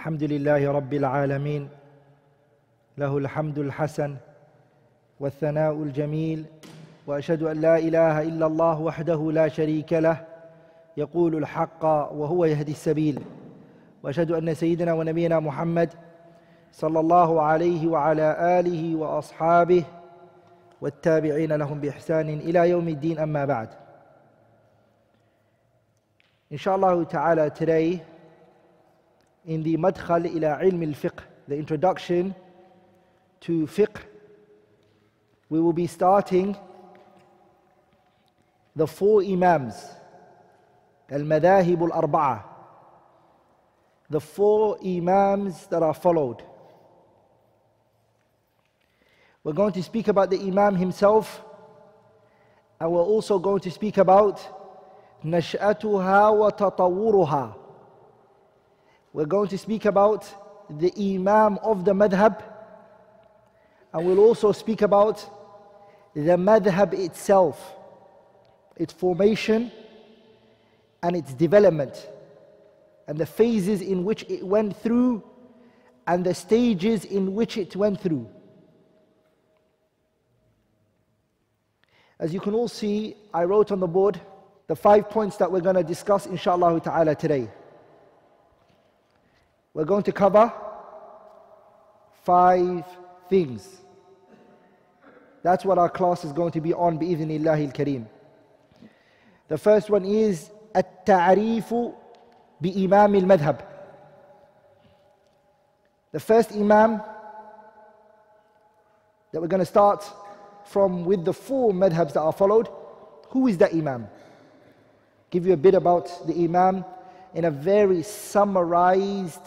الحمد لله رب العالمين له الحمد الحسن والثناء الجميل وأشهد أن لا إله إلا الله وحده لا شريك له يقول الحق وهو يهدي السبيل وأشهد أن سيدنا ونبينا محمد صلى الله عليه وعلى آله وأصحابه والتابعين لهم بإحسان إلى يوم الدين أما بعد. Inshallah ta'ala, today in the madkhal ila ilm al-fiqh, the introduction to fiqh, we will be starting the four imams, al-madahib al-arba'ah, the four imams that are followed. We're going to speak about the imam himself, and we're also going to speak about nash'atuha wa tatawuruha. We're going to speak about the imam of the madhab, and we'll also speak about the madhab itself, its formation and its development, and the phases in which it went through and the stages in which it went through. As you can all see, I wrote on the board the 5 points that we're going to discuss inshallah ta'ala today. We're going to cover 5 things. That's what our class is going to be on bi'idhnillahi al-kareem. The first one is at-ta'arifu bi-imam al-madhab. The first imam that we're going to start from with the 4 madhabs that are followed. Who is that imam? Give you a bit about the imam in a very summarized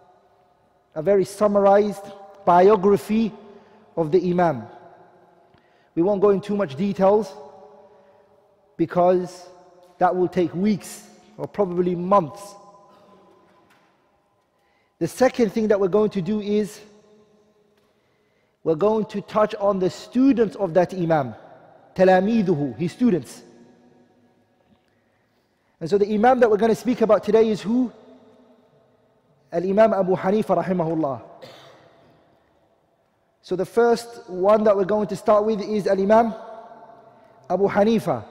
biography of the imam. We won't go into too much details because that will take weeks or probably months. The second thing that we're going to do is we're going to touch on the students of that imam, talamiduhu, his students. And so the imam that we're going to speak about today is who? Al-Imam Abu Hanifa rahimahullah. So the first one that we're going to start with is Al-Imam Abu Hanifa.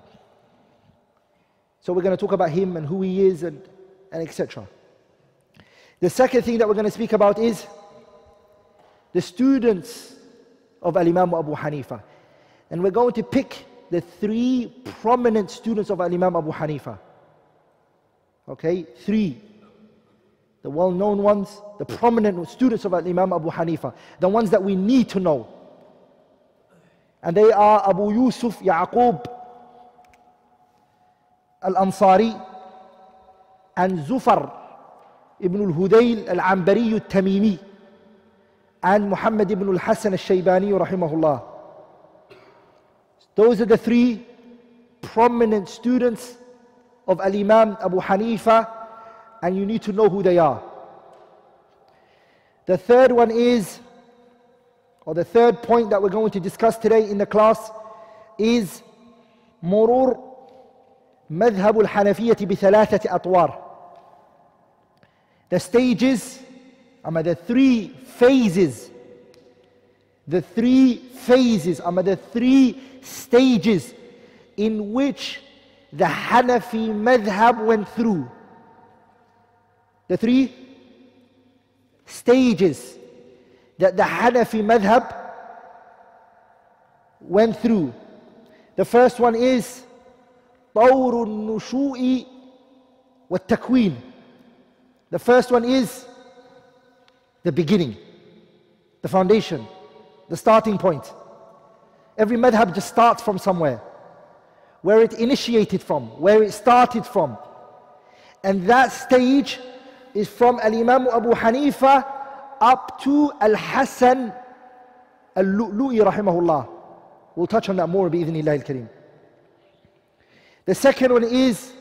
So we're going to talk about him and who he is and etc. The second thing that we're going to speak about is the students of Al-Imam Abu Hanifa. And we're going to pick the 3 prominent students of Al-Imam Abu Hanifa. Okay, 3. The well-known ones, the prominent students of Al-Imam Abu Hanifa. The ones that we need to know. And they are Abu Yusuf Ya'qub Al-Ansari and Zufar ibn al-Hudayl al-Ambari al-Tamimi and Muhammad ibn al-Hassan al-Shaybani rahimahullah. Those are the 3 prominent students of Al-Imam Abu Hanifa, and you need to know who they are. The third one is, or the third point that we're going to discuss today in the class is مرور مذهب الحنفية بثلاثة أطوار. The stages, the 3 phases, the 3 stages in which the Hanafi madhab went through. The 3 stages that the Hanafi madhab went through. The first one is طور النشوء والتكوين. The first one is the beginning, the foundation, the starting point. Every madhab just starts from somewhere, where it initiated from, where it started from. And that stage is from Al-Imam Abu Hanifa up to Al-Hassan Al-Lu'lu'i rahimahullah. We'll touch on that more bi'idhnillahi al-kareem. The second one is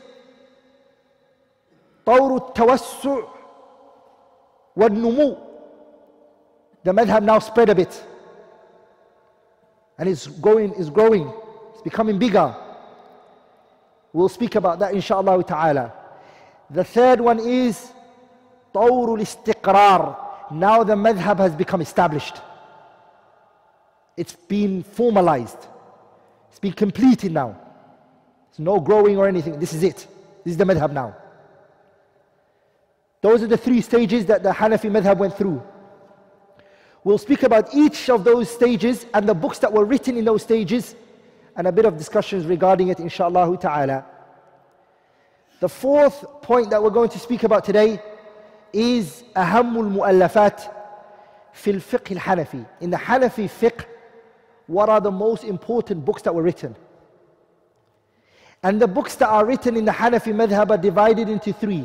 طور التوسع والنمو. The madhab now spread a bit and is growing, it's becoming bigger. We'll speak about that inshallah ta'ala. The third one is طور الاستقرار. Now the madhab has become established. It's been formalized. It's been completed now. There's no growing or anything. This is it. This is the madhab now. Those are the three stages that the Hanafi madhab went through. We'll speak about each of those stages and the books that were written in those stages and a bit of discussions regarding it, inshallah ta'ala. The fourth point that we're going to speak about today is أهم المؤلفات في الفقه الحنفي. In the Hanafi fiqh, what are the most important books that were written? And the books that are written in the Hanafi madhab are divided into three.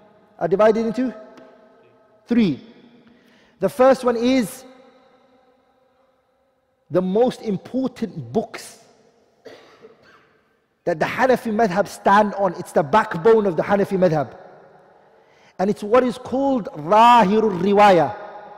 The first one is the most important books that the Hanafi madhab stand on. It's the backbone of the Hanafi madhab. And it's what is called Zahirul Riwayah.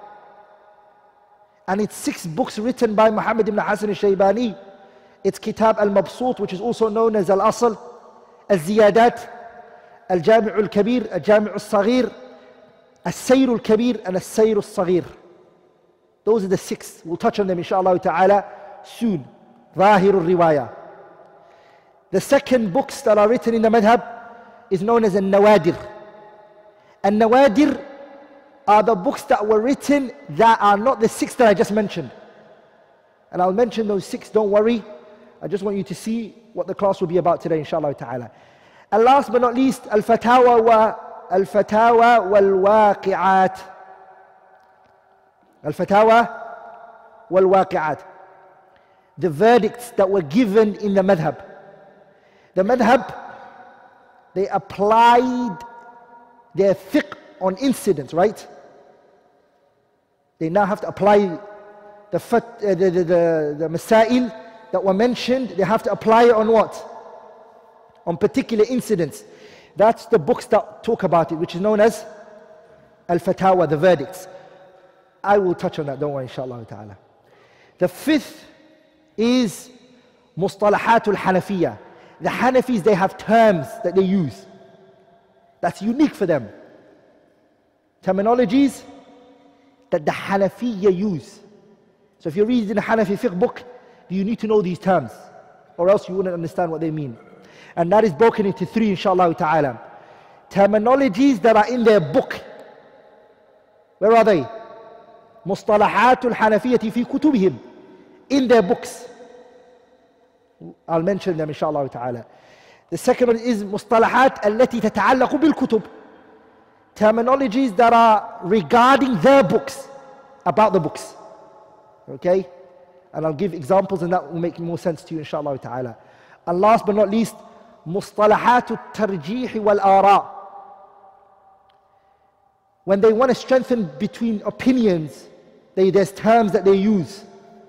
And it's 6 books written by Muhammad ibn Hassan al-Shaybani. It's Kitab al-Mabsut, which is also known as Al-Asl, Al-Ziyadat, Al-Jami' al-Kabir, Al-Jami' al-Saghir, Al-Sayr al-Kabir, and Al-Sayr al-Saghir. Those are the 6. We'll touch on them inshallah ta'ala soon. Zahirul Riwayah. The second books that are written in the madhab is known as Al-Nawadir. Al-Nawadir are the books that were written that are not the 6 that I just mentioned. And I'll mention those 6, don't worry. I just want you to see what the class will be about today, inshallah ta'ala. And last but not least, Al-Fatawa wal-Waqi'at. Al-Fatawa wal-Waqi'at. The verdicts that were given in the madhab. The madhab, they applied their fiqh on incidents, right? They now have to apply the masail that were mentioned. They have to apply it on what? On particular incidents. That's the books that talk about it, which is known as Al-Fatawa, the verdicts. I will touch on that, don't worry, inshallah ta'ala. The fifth is Mustalahatul Hanafiyyah. The Hanafis, they have terms that they use. That's unique for them. Terminologies that the Hanafiyya use. So if you're reading a Hanafi fiqh book, you need to know these terms, or else you wouldn't understand what they mean. And that is broken into 3, inshallah ta'ala. Terminologies that are in their book. Where are they? Mustalahatul Hanafiyyati fi kutubihim. In their books. I'll mention them inshallah ta'ala. The second one is Mustalahat allati tata'allaqu bil kutub. Terminologies that are regarding their books, about the books. Okay? And I'll give examples and that will make more sense to you inshallah ta'ala. And last but not least, Mustalahatu tarjih wal ara. When they want to strengthen between opinions, there's terms that they use.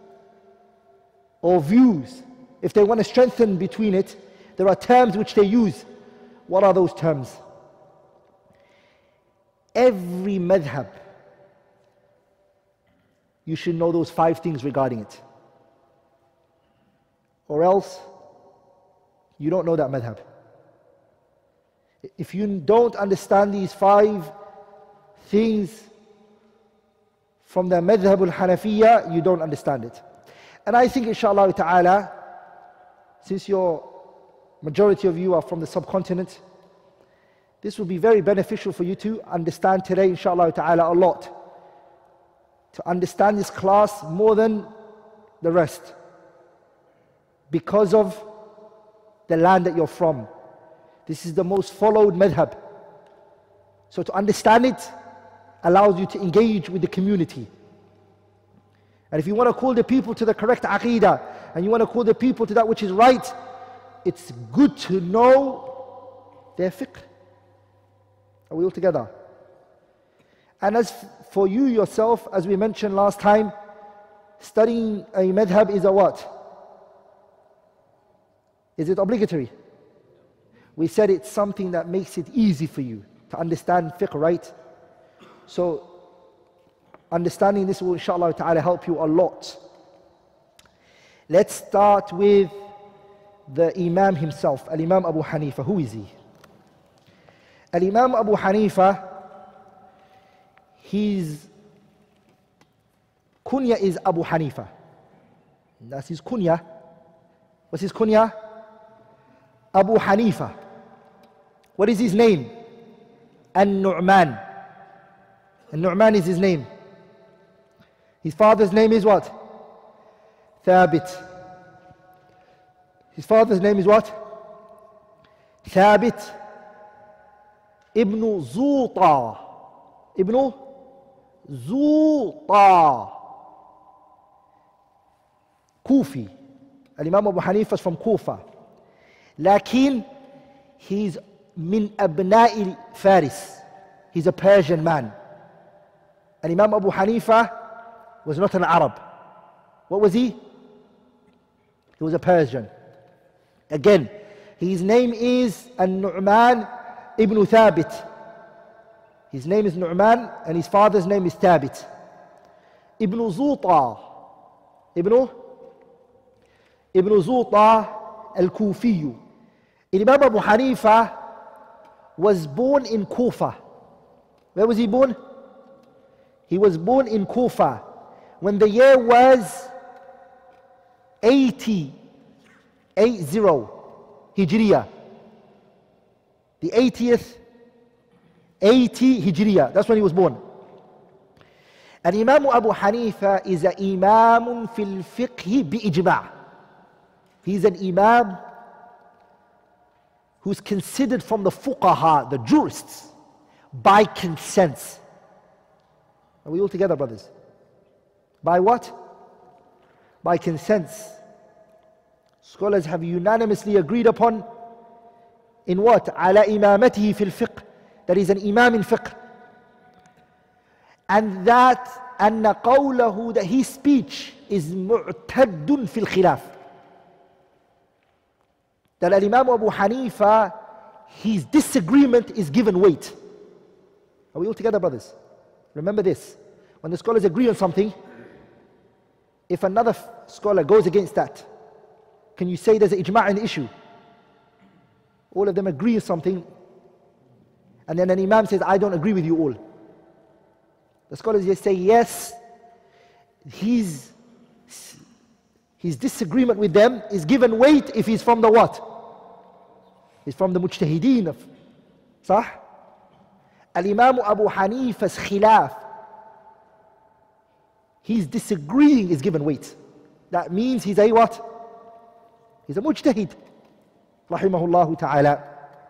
Or views. If they want to strengthen between it, there are terms which they use. What are those terms? Every madhab, you should know those 5 things regarding it. Or else, you don't know that madhab. If you don't understand these 5 things from the madhab al-Hanafiyyah, you don't understand it. And I think inshallah ta'ala, since your majority of you are from the subcontinent, this will be very beneficial for you to understand today, inshallah ta'ala, a lot. To understand this class more than the rest. Because of the land that you're from. This is the most followed madhab. So to understand it allows you to engage with the community. And if you want to call the people to the correct aqeedah, and you want to call the people to that which is right, it's good to know their fiqh. Are we all together? And as for you yourself, as we mentioned last time, studying a madhab is a what? Is it obligatory? We said it's something that makes it easy for you to understand fiqh, right? So, understanding this will inshallah ta'ala help you a lot. Let's start with the Imam himself, Al-Imam Abu Hanifa. Who is he? Al-Imam Abu Hanifa His kunya is Abu Hanifa. That's his kunya. What's his kunya? Abu Hanifa. What is his name? An-Nu'man. An-Nu'man is his name. His father's name is what? Thabit. His father's name is what? Thabit ibn Zuta. Ibn Zuta. Kufi. Al-Imam Abu Hanifa is from Kufa. Lakin he's min abna'i Faris. He's a Persian man. And Imam Abu Hanifa was not an Arab. What was he? He was a Persian. Again, his name is An-Nu'man ibn Thabit. His name is Nu'man and his father's name is Thabit. Ibn Zuta. Ibn Zuta al-Kufiyu. Imam Abu Hanifa was born in Kufa. Where was he born? He was born in Kufa when the year was 80 Hijriya. The 80th, 80 Hijriya. That's when he was born. And Imam Abu Hanifa is an Imam fil fiqh bi-ijma'. He's an Imam who's considered from the fuqaha, the jurists, by consent. Are we all together, brothers? By what? By consent. Scholars have unanimously agreed upon in what? Ala imamatihi fil fiqh. That he's an imam in fiqh. And that anna qawlahu, that his speech is mu'taddun fil khilaf. That Imam Abu Hanifa, his disagreement is given weight. Are we all together, brothers? Remember this. When the scholars agree on something, if another scholar goes against that, can you say there's an ijma' in the issue? All of them agree on something, and then an imam says, I don't agree with you all. The scholars just say, yes, his disagreement with them is given weight if he's from the what? He's from the mujtahideen of Sah? Al-Imam Abu Hanifa's khilaf, his disagreeing is given weight. That means he's a what? He's a mujtahid. Rahimahullahu ta'ala.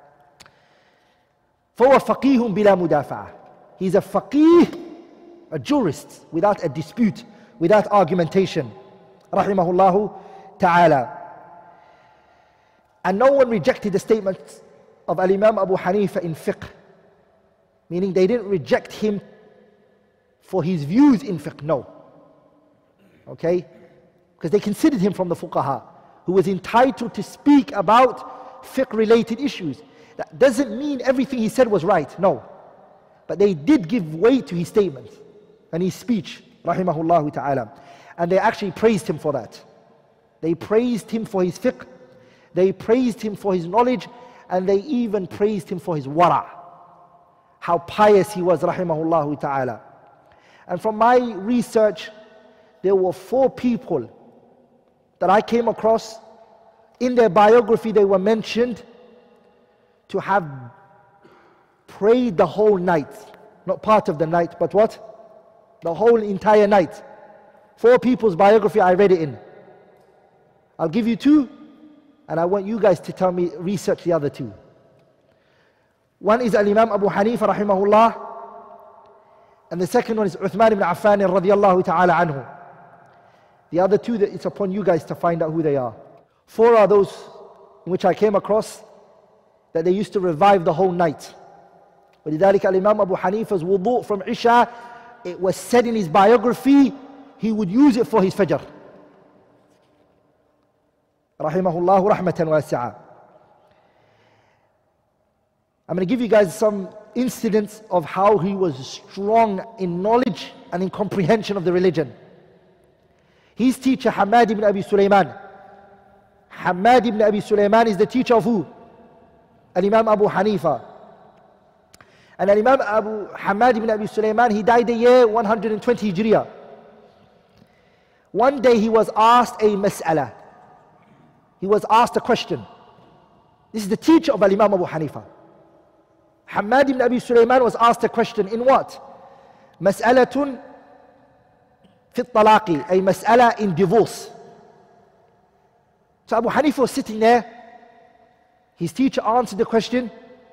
فَهُوَ فَقِيهٌ بِلَا مُدَافَعَةٍ. He's a faqih, a jurist, without a dispute, without argumentation. Rahimahullahu ta'ala. And no one rejected the statement of Al-Imam Abu Hanifa in fiqh. Meaning they didn't reject him for his views in fiqh, no. Okay? Because they considered him from the fuqaha, who was entitled to speak about fiqh-related issues. That doesn't mean everything he said was right, no. But they did give weight to his statement and his speech, rahimahullah ta'ala. And they actually praised him for that. They praised him for his fiqh, they praised him for his knowledge, and they even praised him for his wara'. How pious he was, rahimahullah ta'ala. And from my research, there were 4 people that I came across. In their biography, they were mentioned to have prayed the whole night. Not part of the night, but what? The whole entire night. 4 people's biography, I read it in. I'll give you 2, and I want you guys to tell me, research the other 2. One is Al-Imam Abu Hanifa rahimahullah, and the second one is Uthman ibn Affan radiyallahu ta'ala anhu. The other 2, it's upon you guys to find out who they are. 4 are those in which I came across that they used to revive the whole night. وَلِذَلِكَ Al-Imam Abu Hanifa's wudu' from Isha, it was said in his biography, he would use it for his fajr. Rahimahullahu rahmatan wasi'a. I'm going to give you guys some incidents of how he was strong in knowledge and in comprehension of the religion. His teacher, Hamad ibn Abi Sulaiman. Hamad ibn Abi Sulaiman is the teacher of who? Al-Imam Abu Hanifa. And Imam Abu Hamad ibn Abi Sulaiman, he died the year 120 Hijriya. One day he was asked a mas'ala. He was asked a question. This is the teacher of Imam Abu Hanifa. Hamad ibn Abi Sulaiman was asked a question in what? Mas'alatun fi talaqi, a mas'ala in divorce. So Abu Hanifa was sitting there. His teacher answered the question.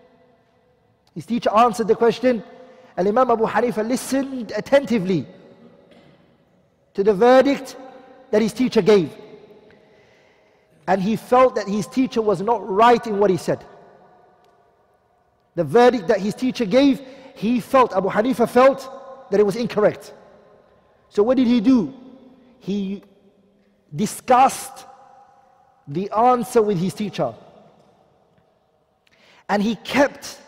And Imam Abu Hanifa listened attentively to the verdict that his teacher gave. And he felt that his teacher was not right in what he said. The verdict that his teacher gave, Abu Hanifa felt that it was incorrect. So what did he do? He discussed the answer with his teacher. And he kept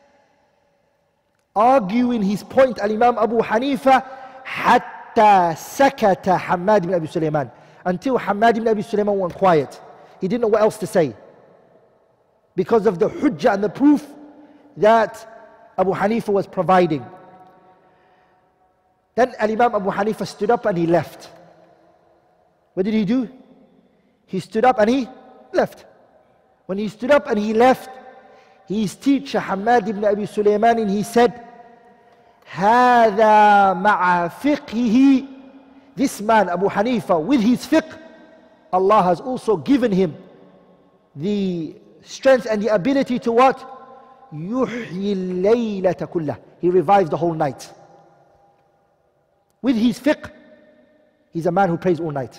arguing his point, Al-Imam Abu Hanifa, hatta sakata Hamad ibn Abi Sulaiman, until Hamad ibn Abi Sulaiman went quiet. He didn't know what else to say, because of the hujjah and the proof that Abu Hanifa was providing. Then Al-Imam Abu Hanifa stood up and he left. What did he do? He stood up and he left. When he stood up and he left, his teacher Hamad ibn Abi Sulaiman, and he said, هذا مع فقهه, this man Abu Hanifa, with his fiqh, Allah has also given him the strength and the ability to what? يحيي الليلة كلها. He revived the whole night. With his fiqh, he's a man who prays all night.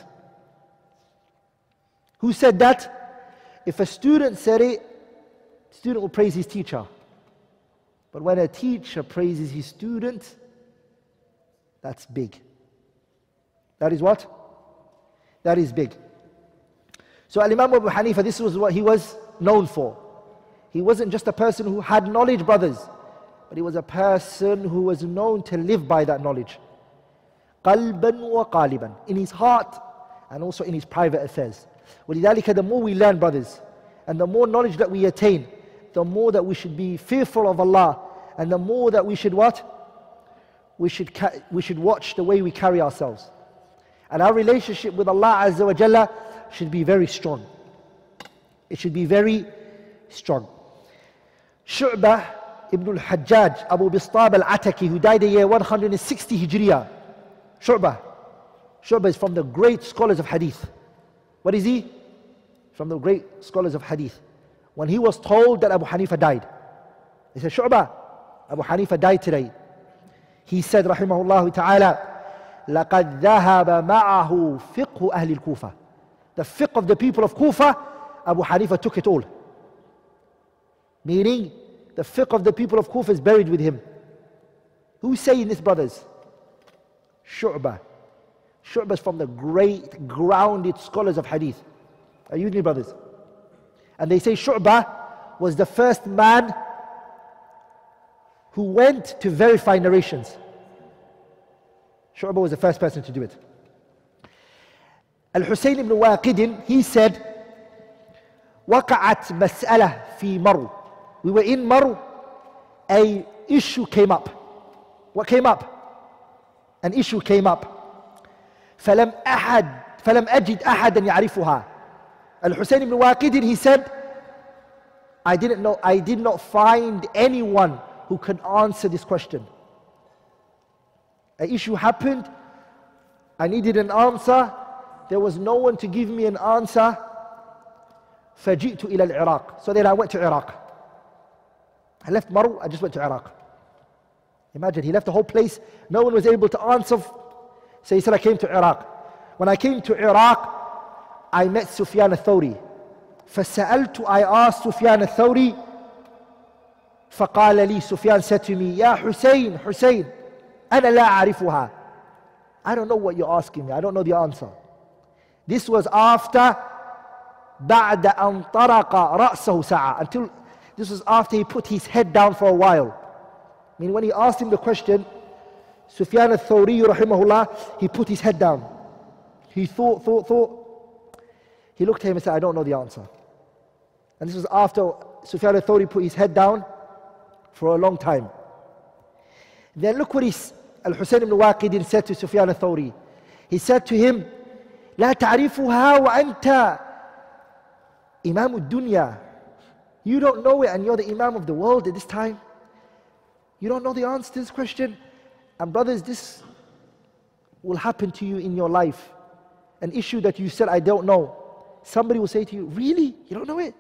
Who said that? If a student said it, student will praise his teacher. But when a teacher praises his student, that's big. That is what? That is big. So Imam Abu Hanifa, this was what he was known for. He wasn't just a person who had knowledge, brothers, but he was a person who was known to live by that knowledge. قَلْبًا وَقَالِبًا, in his heart and also in his private affairs. وَلِذَلِكَ, the more we learn, brothers, and the more knowledge that we attain, the more that we should be fearful of Allah, and the more that we should what? We should watch the way we carry ourselves. And our relationship with Allah Azza wa Jalla should be very strong. It should be very strong. Shu'bah ibn al-Hajjaj, Abu Bistab al-Ataki, who died the year 160 Hijriya. Shu'bah is from the great scholars of Hadith. What is he? From the great scholars of Hadith. When he was told that Abu Hanifa died, he said, Shu'bah, Abu Hanifa died today. He said, rahimahullah ta'ala, لَقَدْ ذَهَبَ مَعَهُ فِقْهُ أَهْلِ الْكُوفَةِ. The fiqh of the people of Kufa, Abu Hanifa took it all. Meaning, the fiqh of the people of Kufa is buried with him. Who's saying this, brothers? Shu'bah. Shu'bah is from the great, grounded scholars of Hadith. Are you with me, brothers? And they say Shu'bah was the first man who went to verify narrations. Shu'bah was the first person to do it. Al-Husayn ibn Waqidin, he said, وقعت مسألة في مرو. We were in Maru, a issue came up. What came up? An issue came up. فلم أجد أحدا يعرفها. Al-Husayn ibn Waqidin, he said, I did not find anyone who can answer this question. An issue happened, I needed an answer, there was no one to give me an answer. فجئت إلى العراق. So then I went to Iraq. I left Maru, I just went to Iraq. Imagine, he left the whole place, no one was able to answer. So he said, I came to Iraq. When I came to Iraq, I met Sufyan al-Thawri. فسألت, I asked Sufyan al-Thawri. فقال لي, Sufyan said to me, يا حسين, Hussein, أنا لا أعرفها. I don't know what you're asking me, I don't know the answer. This was after بعد أن طرق رأسه ساعة, until this was after he put his head down for a while. I mean, when he asked him the question, Sufyan al-Thawri rahimahullah, he put his head down. He thought. He looked at him and said, I don't know the answer. And this was after Sufyan al-Thawri put his head down for a long time. Then look what Al-Husayn ibn Waqid said to Sufyan al-Thawri. He said to him, لا تعرفها وأنت إمام الدنيا. You don't know it and you're the Imam of the world at this time. You don't know the answer to this question. And brothers, this will happen to you in your life. An issue that you said, I don't know. Somebody will say to you, really? You don't know it?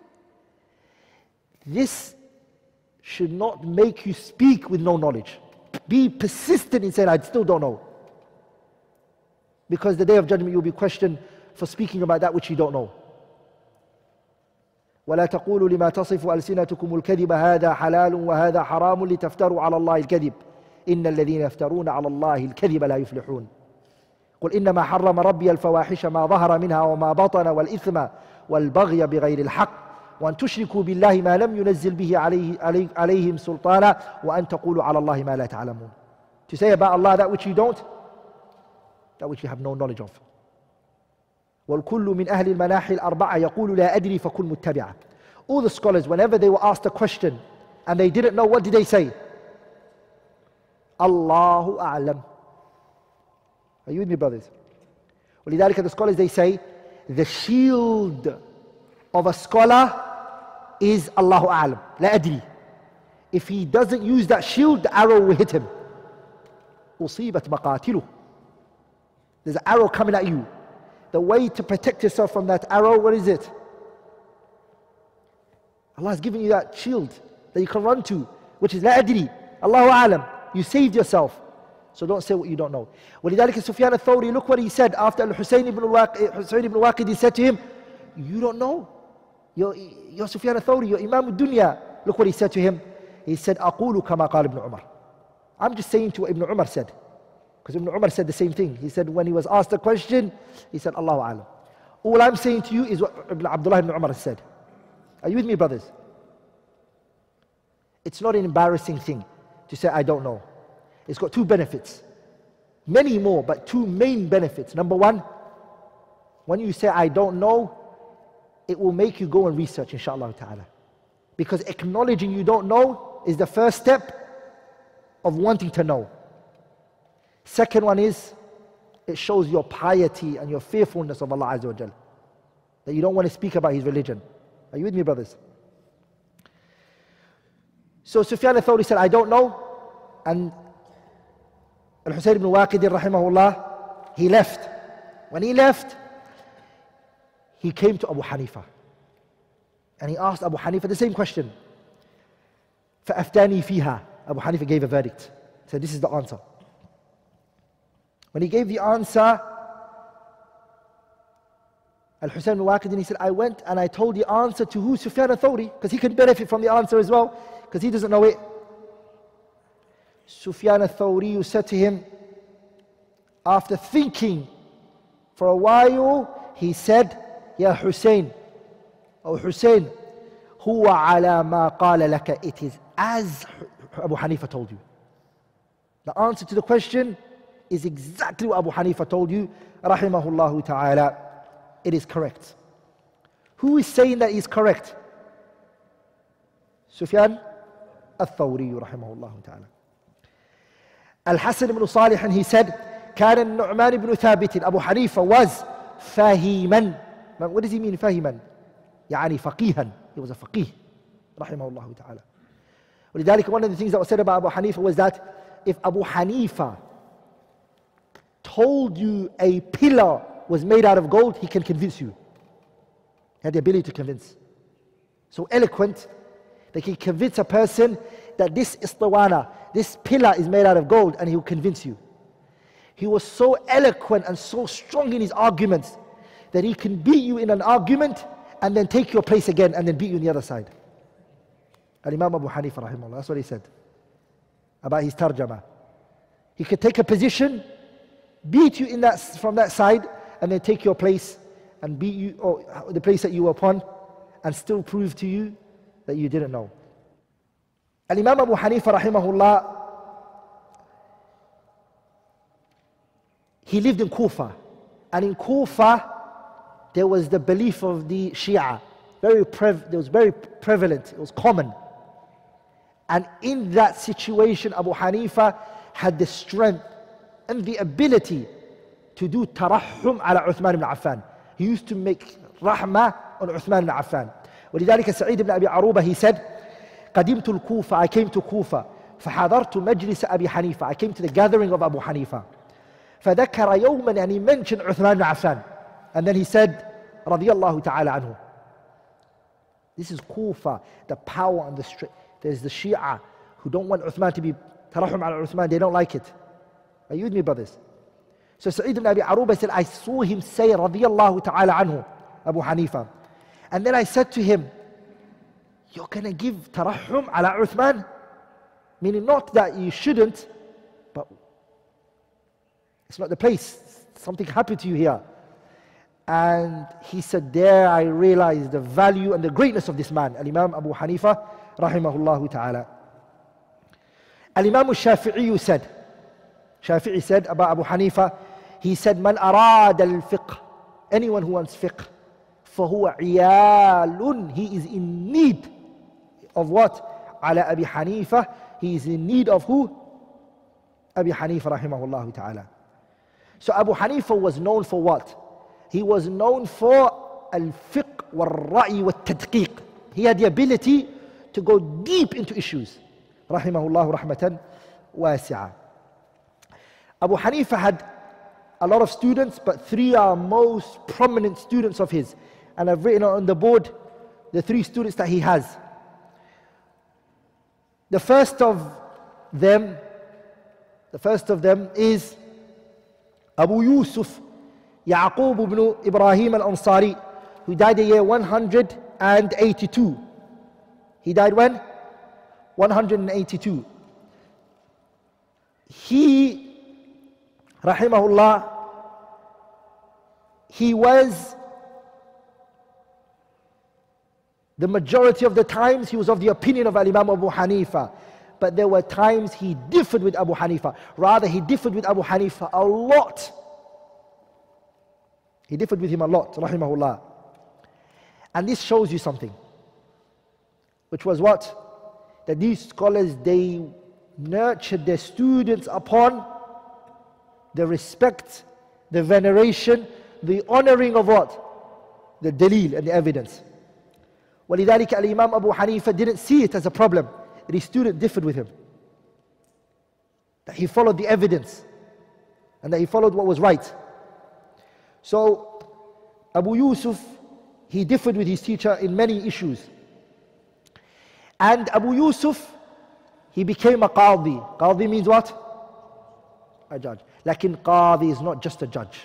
This should not make you speak with no knowledge. Be persistent in saying, I still don't know. Because the day of judgment you'll be questioned for speaking about that which you don't know. ولا تقولوا لما تصف ألسنتكم الكذب هذا حلال وهذا حرام لتفتروا على الله الكذب إن الذين يفترون على الله الكذب لا يفلحون قل إنما حرم ربي الفواحش ما ظهر منها وما بطن والإثم والبغي بغير الحق وأن تشركوا بالله ما لم ينزل به عليهم سلطانا وأن تقولوا على الله ما لا تعلمون. To say about Allah that which you don't, that which you have no knowledge of. والكل من أهل المناحي الأربعة يقول لا أدري فكن متبعا. All the scholars, whenever they were asked a question and they didn't know, what did they say? Allahu A'lam. Are you with me, brothers? ولذلك the scholars, they say the shield of a scholar is Allahu A'lam. لا أدري. If he doesn't use that shield, the arrow will hit him. أصيبت مقاتله. There's an arrow coming at you. The way to protect yourself from that arrow, what is it? Allah has given you that shield that you can run to, which is لا أدري. Allahu A'lam. You saved yourself. So don't say what you don't know. ولذلك Sufyan al-Thawri, look what he said after Al-Husayn ibn Waqid, he said to him, you don't know. You're Sufyan al-Thawri, you're Imam al-Dunya. Look what he said to him. He said, أقول كما قال ابن عمر. I'm just saying to what Ibn Umar said. Because Ibn Umar said the same thing. He said when he was asked a question, he said, Allahu A'lam. All I'm saying to you is what Abdullah ibn Umar said. Are you with me, brothers? It's not an embarrassing thing to say, I don't know. It's got two benefits. Many more, but two main benefits. Number one, when you say, I don't know, it will make you go and research, inshaAllah ta'ala. Because acknowledging you don't know is the first step of wanting to know. Second one is, it shows your piety and your fearfulness of Allah Azza wa Jal. That you don't want to speak about His religion. Are you with me, brothers? So Sufyan al-Thawri said, I don't know. And Al-Husayn ibn Waqid rahimahullah, he left. When he left, he came to Abu Hanifa. And he asked Abu Hanifa the same question. فَأَفْتَانِي فِيهَا. Abu Hanifa gave a verdict. He said, this is the answer. When he gave the answer, Al-Husayn ibn Waqid, he said, I went and I told the answer to who? Sufyan al-Thawri, because he could benefit from the answer as well, because he doesn't know it. Sufyan al-Thawri said to him, after thinking for a while, he said, Ya Hussein, O Hussein, huwa ala ma qala laka, it is as Abu Hanifa told you. The answer to the question is exactly what Abu Hanifa told you, rahimahullahu ta'ala. It is correct. Who is saying that is correct? Sufyan al-Thawri, rahimahullahu ta'ala. Al-Hassan ibn Salih, and he said, كان النعمان ibn Thabit, Abu Hanifa was fahiman. What does he mean, fahiman? يعني فقيها. He was a faqih, rahimahullahu ta'ala. ولذلك one of the things that was said about Abu Hanifa was that if Abu Hanifa told you a pillar was made out of gold, he can convince you. He had the ability to convince. So eloquent that he can convince a person that this istawana, this pillar is made out of gold, and he will convince you. He was so eloquent and so strong in his arguments that he can beat you in an argument and then take your place again and then beat you on the other side. Al-Imam Abu Hanifa rahimahullah, that's what he said about his tarjama. He could take a position, beat you in that, from that side, and then take your place and beat you, or the place that you were upon, and still prove to you that you didn't know. Al-Imam Abu Hanifa rahimahullah, he lived in Kufa, and in Kufa there was the belief of the Shia, it was very prevalent, it was common. And in that situation, Abu Hanifa had the strength and the ability to do tarahhum ala Uthman ibn Affan. He used to make rahmah on Uthman ibn Affan. ولذلك سعيد بن أبي عروبة, he said, قدمت الكوفة, I came to Kufa, فحضرت مجلس أبي حنيفة, I came to the gathering of Abu Hanifa. فذكر يوما, and he mentioned Uthman ibn Affan. And then he said, رضي الله تعالى عنه. This is Kufa, the power and the strength. There's the Shia who don't want Uthman to be tarahum ala Uthman, they don't like it. Are you with me, brothers? So Sa'id ibn Abi Aruba said, I saw him say, radiyallahu ta'ala anhu, Abu Hanifa. And then I said to him, you're going to give tarahum ala Uthman? Meaning not that you shouldn't, but it's not the place. Something happened to you here. And he said, there I realized the value and the greatness of this man, Al-Imam Abu Hanifa, rahimahullah ta'ala. Al-Imam al-Shafi'i said about Abu Hanifa, he said, Man arad al-fiqh, anyone who wants fiqh, فَهُوَ عِيَالٌ, he is in need of what? Ala Abi Hanifa, he is in need of who? Abi Hanifa rahimahullah ta'ala. So Abu Hanifa was known for what? He was known for al-fiqh wal-ra'i wal-tadqiq. He had the ability to go deep into issues. Rahimahullah rahmatan wasi'a. Abu Hanifa had a lot of students, but three are most prominent students of his. And I've written on the board the three students that he has. The first of them is Abu Yusuf Yaqub ibn Ibrahim al-Ansari, who died the year 182. He died when? 182. He, rahimahullah, he was, the majority of the times, he was of the opinion of Al-Imam Abu Hanifa. But there were times he differed with Abu Hanifa. Rather, he differed with Abu Hanifa a lot. He differed with him a lot, rahimahullah. And this shows you something. Which was what? That these scholars, they nurtured their students upon the respect, the veneration, the honoring of what? The dalil and the evidence. وَلِذَلِكَ Al-Imam Abu Hanifa didn't see it as a problem that his student differed with him. That he followed the evidence and that he followed what was right. So Abu Yusuf, he differed with his teacher in many issues. And Abu Yusuf, he became a qadi. Qadi means what? A judge. Lakin qadi is not just a judge.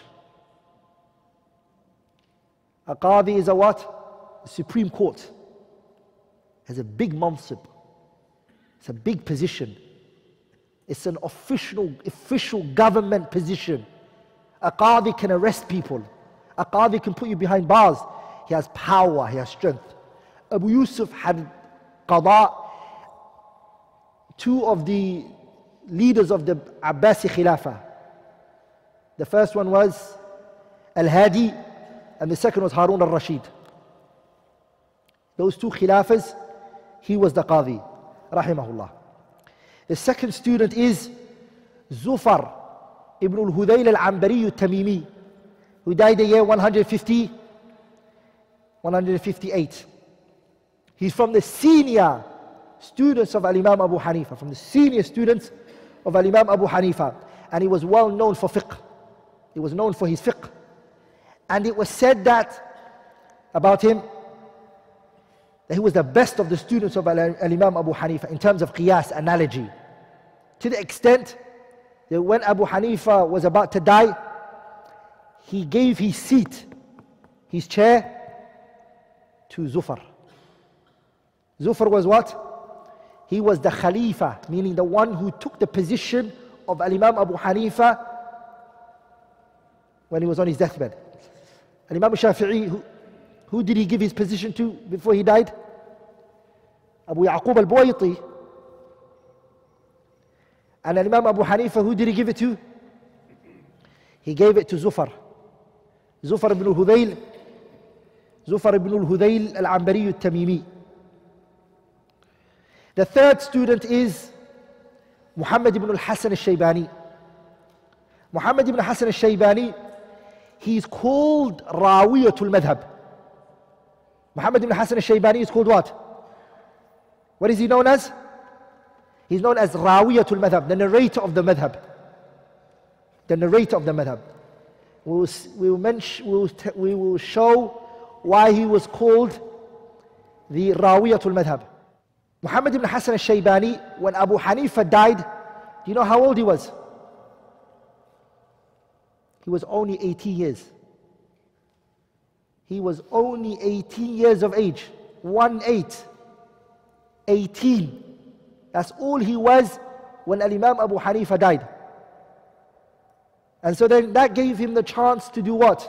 A qadi is a what? The Supreme Court. Has a big mansib. It's a big position. It's an official government position. A qadi can arrest people. A qadi can put you behind bars. He has power, he has strength. Abu Yusuf had qada. Two of the leaders of the Abbasi Khilafah. The first one was Al-Hadi, and the second was Harun al-Rashid. Those two Khilafahs, he was the qadi, rahimahullah. The second student is Zufar ibn al-Hudayl al-Ambari al-Tamimi, who died the year 158. He's from the senior students of Al-Imam Abu Hanifa, from the senior students of Al-Imam Abu Hanifa. And he was well known for fiqh. He was known for his fiqh. And it was said that, about him, that he was the best of the students of Al-Imam Abu Hanifa in terms of qiyas, analogy. To the extent that when Abu Hanifa was about to die, he gave his seat, his chair, to Zufar. Zufar was what? He was the Khalifa, meaning the one who took the position of Al-Imam Abu Hanifa when he was on his deathbed. Al-Imam Shafi'i, who did he give his position to before he died? Abu Yaqub al-Buwayti. And Al-Imam Abu Hanifa, who did he give it to? He gave it to Zufar. Zufar ibn al-Hudayl. Zufar ibn al-Hudayl al-Ambari al-Tamimi. The third student is Muhammad ibn al-Hassan al-Shaybani. Muhammad ibn Hassan al-Shaybani, he's called Rawiyatul Madhab. Muhammad ibn Hassan al-Shaybani is called what? What is he known as? He's known as Rawiyatul Madhab, the narrator of the Madhab. The narrator of the Madhab. We will show why he was called the Rawiyatul Madhab. Muhammad ibn Hassan al-Shaybani, when Abu Hanifa died, do you know how old he was? He was only 18 years. He was only 18 years of age. 18. That's all he was when Al-Imam Abu Hanifa died. And so then that gave him the chance to do what?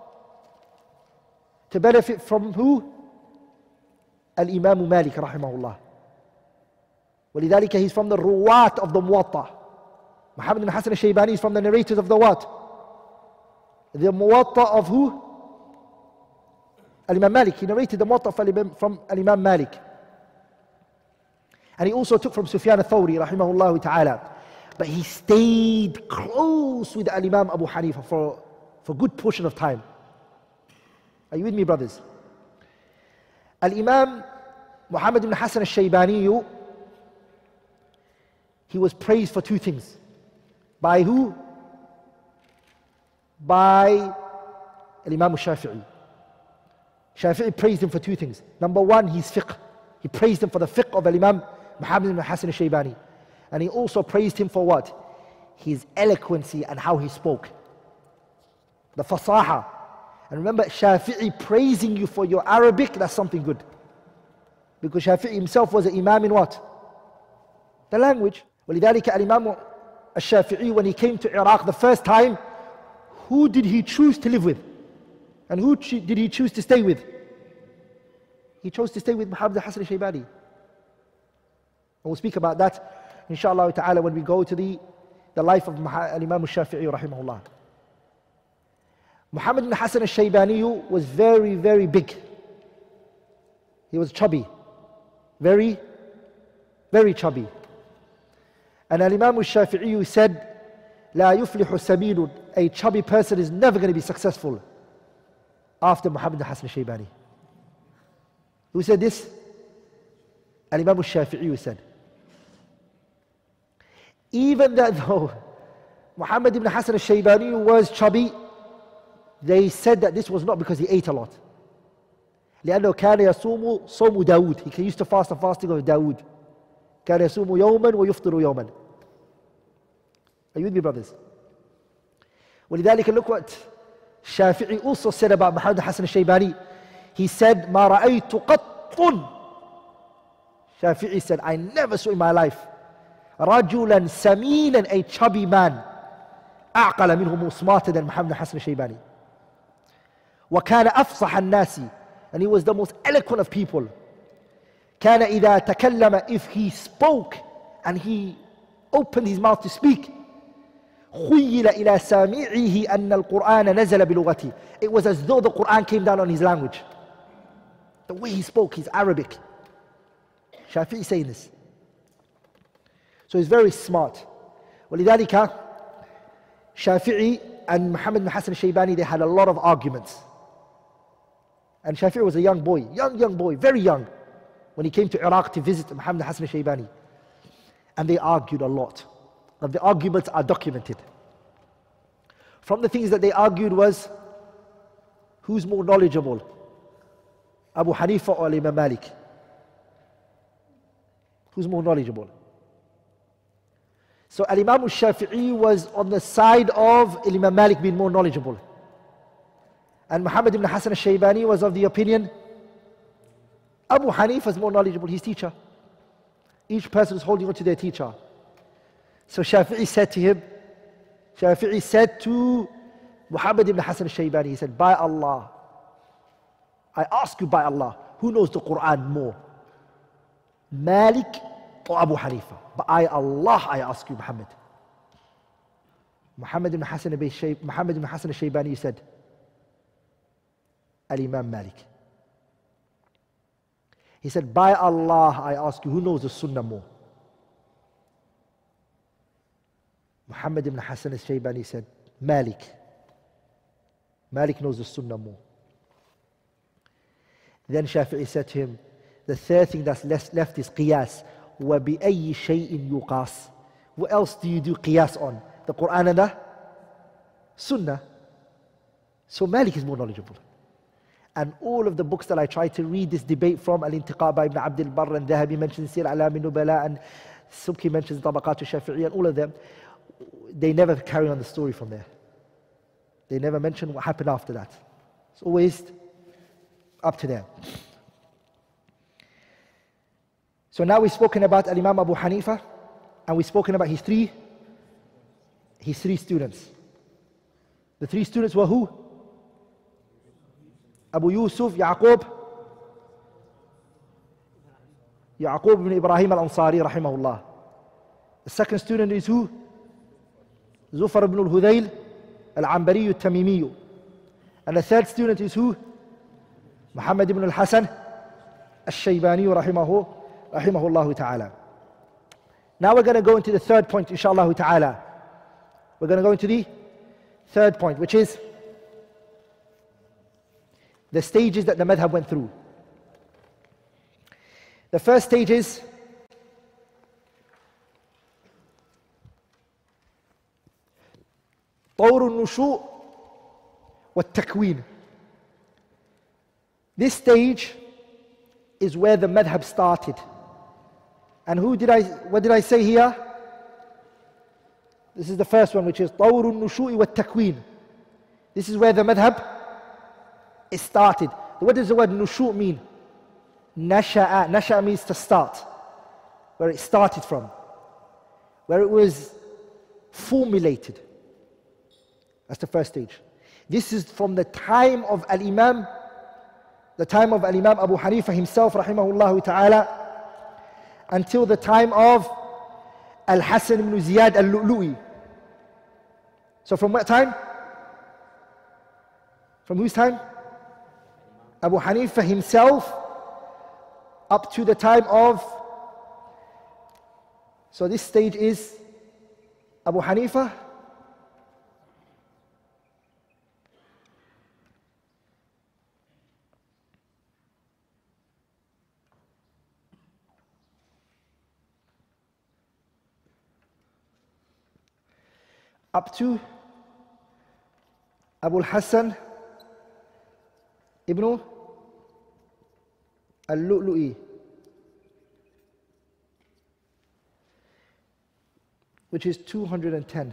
To benefit from who? Al-Imam Malik rahimahullah. ولذلك he's from the ruwat of the Muwatta. Muhammad ibn Hassan al-Shaybani is from the narrators of the what? The Muwatta of who? Al-Imam Malik. He narrated the Muwatta from Al-Imam Malik. And he also took from Sufyan al-Thawri rahimahullah ta'ala. But he stayed close with Al-Imam Abu Hanifa for a good portion of time. Are you with me, brothers? Al-Imam Muhammad ibn Hassan al-Shaybani, he was praised for two things. By who? By Al-Imam al-Shafi'i. Shafi'i praised him for two things. Number one, his fiqh. He praised him for the fiqh of Al-Imam Muhammad ibn Hassan al-Shaybani. And he also praised him for what? His eloquency and how he spoke. The fasaha. And remember, Shafi'i praising you for your Arabic, that's something good. Because Shafi'i himself was an imam in what? The language. ولذلك الإمام الشافعي, when he came to Iraq the first time, who did he choose to live with? And who did he choose to stay with? He chose to stay with Muhammad ibn Hassan al-Shaybani. And we'll speak about that, inshallah ta'ala, when we go to the life of Imam al-Shafi'i rahimahullah. Muhammad ibn Hassan al-Shaybani was very, very big. He was chubby. Very, very chubby. And Imam al-Shafi'i said, لا يفلح سبيل, a chubby person is never going to be successful after Muhammad ibn Hassan al-Shaybani. Who said this? Imam al-Shafi'i said. Even though Muhammad ibn Hassan al-Shaybani was chubby, they said that this was not because he ate a lot. لأنه كان يصوم صوم داود. He used to fast the fasting of Dawood. كان يصوم يوما ويفطر يوما. Are you with me, brothers? ولذلك look what Shafi'i also said about Muhammad ibn Hassan al-Shaybani. He said, ما رأيت قط. Shafi'i said, I never saw in my life رجلا سمينا, a chubby man, أعقل منه, more smarter than Muhammad ibn Hassan al-Shaybani. وكان أفصح الناس, and he was the most eloquent of people. كان إذا تكلم, if he spoke and he opened his mouth to speak, خُيِّلَ إِلَى سَامِعِهِ أَنَّ الْقُرْآنَ نَزَلَ بِلُغَتِهِ. It was as though the Qur'an came down on his language. The way he spoke, his Arabic. Shafi'i saying this. So he's very smart. ولذلك Shafi'i and Muhammad ibn Hassan al-Shaybani, they had a lot of arguments. And Shafi'i was a young boy, young boy, very young, when he came to Iraq to visit Muhammad ibn Hassan al-Shaybani. And they argued a lot. And the arguments are documented. From the things that they argued was, who's more knowledgeable? Abu Hanifa or Imam Malik? Who's more knowledgeable? So Al-Imam al-Shafi'i was on the side of Imam Malik being more knowledgeable. And Muhammad ibn Hassan al-Shaybani was of the opinion, Abu Hanifa is more knowledgeable, his teacher. Each person is holding on to their teacher. So Shafi'i said to Muhammad ibn Hassan al-Shaybani, he said, by Allah, I ask you by Allah, who knows the Quran more? Malik or Abu Hanifa? By Allah, I ask you, Muhammad. Muhammad ibn Hassan al-Shaybani said, Al-Imam Malik. He said, by Allah, I ask you, who knows the Sunnah more? Muhammad ibn Hassan al-Shaybani said, Malik knows the Sunnah more. Then Shafi'i said to him, the third thing that's left is qiyas. وَبِأَيِّ شَيْءٍ يُقَاسٍ. What else do you do qiyas on? The Quran and the Sunnah. So Malik is more knowledgeable. And all of the books that I try to read this debate from, Al-Intiqa by Ibn Abd al-Barr, and Dhahabi mentions Sir A'lam al-Nubala, and Subki mentions Tabaqat al-Shafi'i, and all of them, they never carry on the story from there. They never mention what happened after that. It's always up to there. So now we've spoken about Al-Imam Abu Hanifa, and we've spoken about his three students. The three students were who? Abu Yusuf, Yaqub ibn Ibrahim al-Ansari, rahimahullah. The second student is who? Zufar ibn al-Hudayl al-Ambari al-Tamimi. And the third student is who? Muhammad ibn al-Hasan al-Shaybani, rahimahullah ta'ala. Now we're going to go into the third point, inshallah ta'ala. We're going to go into the third point, which is the stages that the madhab went through. The first stage is طور النشوء والتكوين. This stage is where the madhab started. And what did I say here? This is the first one, which is طور النشوء والتكوين. This is where the madhab is started. What does the word nushu' mean? Nasha'a means to start. Where it started from. Where it was formulated. That's the first stage. This is from the time of Al-Imam Abu Hanifa himself, rahimahullah ta'ala, until the time of Al-Hassan ibn Ziyad al-Lu'lu'i. So from what time? From whose time? Abu Hanifa himself up to the time of, so this stage is Abu Hanifa up to Abu Hassan ibn al-Lu'lu'i, which is 210.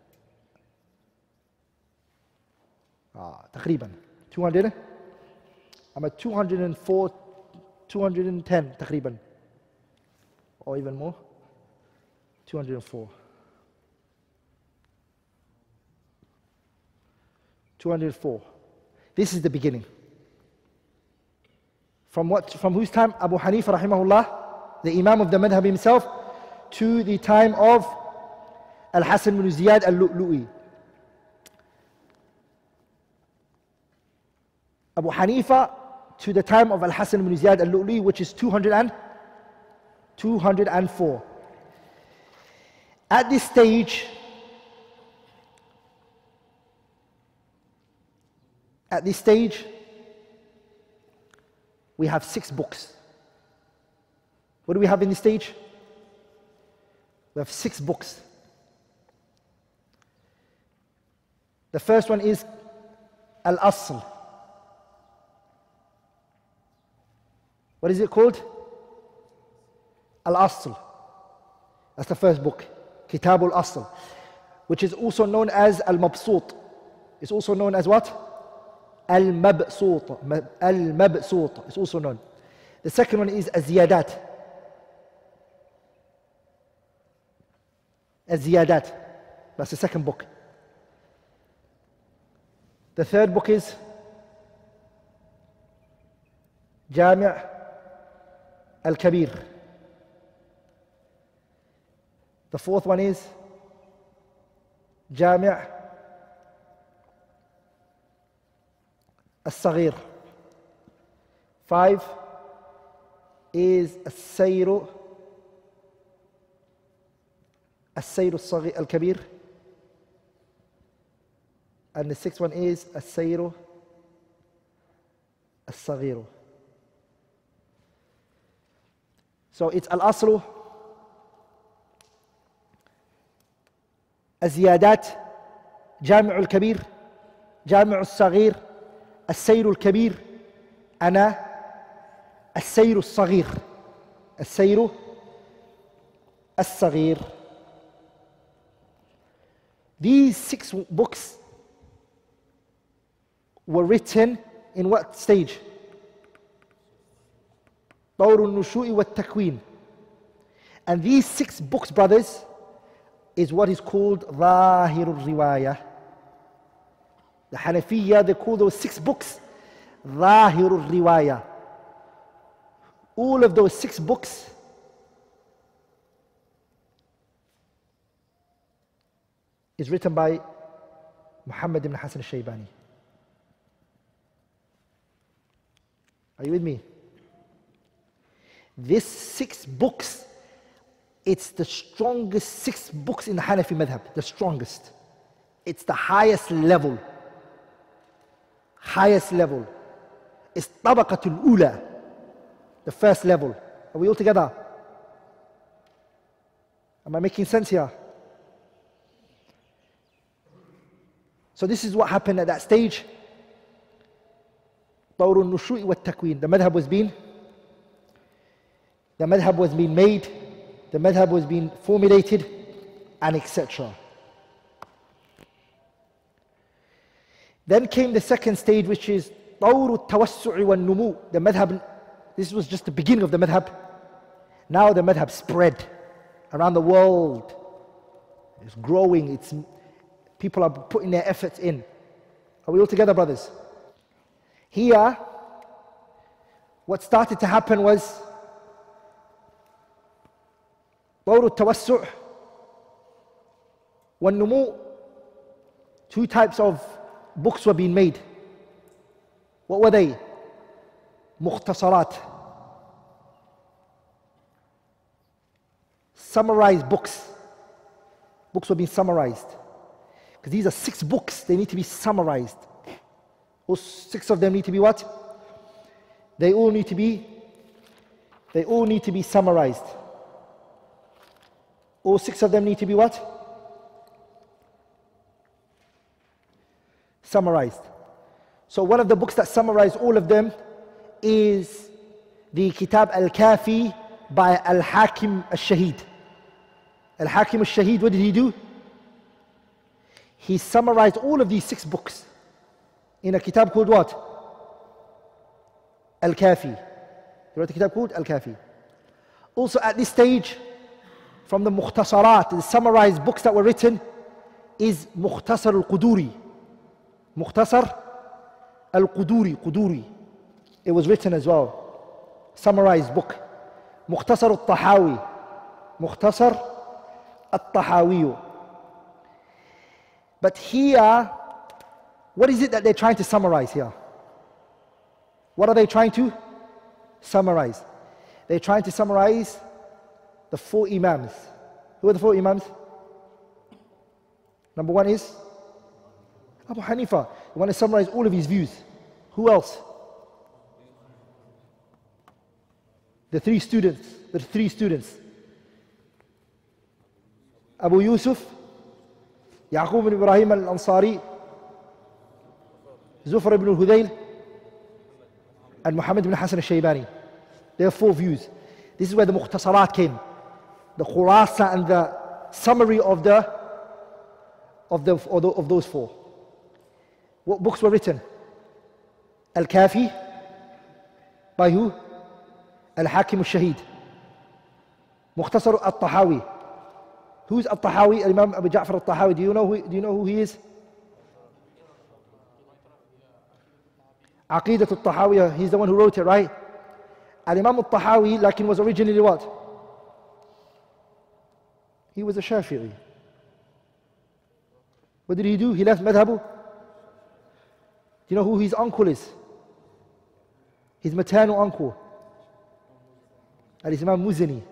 تقريبا 200. I'm at 204, 210 تقريبا, or even more. 204. 204. This is the beginning. From whose time? Abu Hanifa rahimahullah, the Imam of the Madhab himself, to the time of Al-Hassan ibn Ziyad al-Lu'lu'i. Abu Hanifa to the time of Al-Hassan ibn Ziyad al-Lu'lu'i, which is 204. At this stage, we have 6 books. What do we have in this stage? We have 6 books. The first one is Al-Asl. What is it called? Al-Asl. That's the first book. Kitab al-Asl. Which is also known as Al-Mabsut. It's also known as what? Al-Mabsut. Al-Mabsut. It's also known. The second one is Az-Ziyadat. Az-Ziyadat. That's the second book. The third book is Jami' Al-Kabir. The fourth one is Jami' Al-Saghir. 5 is Al-Sayr Al-Saghir Al-Kabir. And the sixth one is السير الصغير. So it's الأصل الزيادات جامع الكبير جامع الصغير السير الكبير أنا السير الصغير السير الصغير. These 6 books were written in what stage? طور النشوء والتكوين. And these 6 books, brothers, is what is called ظاهر الرواية. The Ḥanafīyyah, they call those 6 books ظاهر الرواية. All of those 6 books is written by Muhammad ibn Hassan al-Shaybani. Are you with me? This 6 books, it's the strongest 6 books in the Hanafi madhab, the strongest. It's the highest level. Highest level. It's tabaqatul ula, the first level. Are we all together? Am I making sense here? So this is what happened at that stage. طور النشوء والتكوين. The madhab was being made, the madhab was being formulated, and etc. Then came the second stage, which is طور التوسع والنمو. The madhab, this was just the beginning of the madhab. Now the madhab spread around the world. It's growing, people are putting their efforts in. Are we all together, brothers? Here, what started to happen was طور التوسع والنمو. 2 types of books were being made. What were they? مختصرات. Summarized books. Books were being summarized. Because these are 6 books, they need to be summarized. All 6 of them need to be what? They all need to be summarized. All 6 of them need to be what? Summarized. So one of the books that summarize all of them is the Kitab Al-Kafi by Al-Hakim Al-Shahid. Al-Hakim Al-Shahid, what did he do? He summarized all of these 6 books in a kitab called what? Al-Kafi. He wrote a kitab called Al-Kafi. Also at this stage, from the mukhtasarat, the summarized books that were written, is Mukhtasar al-Quduri. Mukhtasar al-Quduri. It was written as well. Summarized book. Mukhtasar al-Tahawi. Mukhtasar al-Tahawi. But here, what is it that they're trying to summarize here? What are they trying to summarize? They're trying to summarize the 4 Imams. Who are the 4 Imams? Number 1 is Abu Hanifa. They want to summarize all of his views. Who else? The 3 students. Abu Yusuf, Yaqub ibn Ibrahim al-Ansari, Zufar ibn al-Hudayl, and Muhammad ibn Hassan al-Shaybani. There are 4 views. This is where the mukhtasarat came. The khulasa and the summary of those 4. What books were written? Al-Kafi, by who? Al-Hakim al-Shahid. Mukhtasar al-Tahawi. Who's al-Tahawi? Imam Abu Ja'far al-Tahawi. Do you know who he is? Aqidat al-Tahawiyah, he's the one who wrote it, right? Al-Imam al-Tahawi, lakin was originally what? He was a Shafi'i. What did he do? He left madhabu. Do you know who his uncle is? His maternal uncle. Al-Imam Muzani.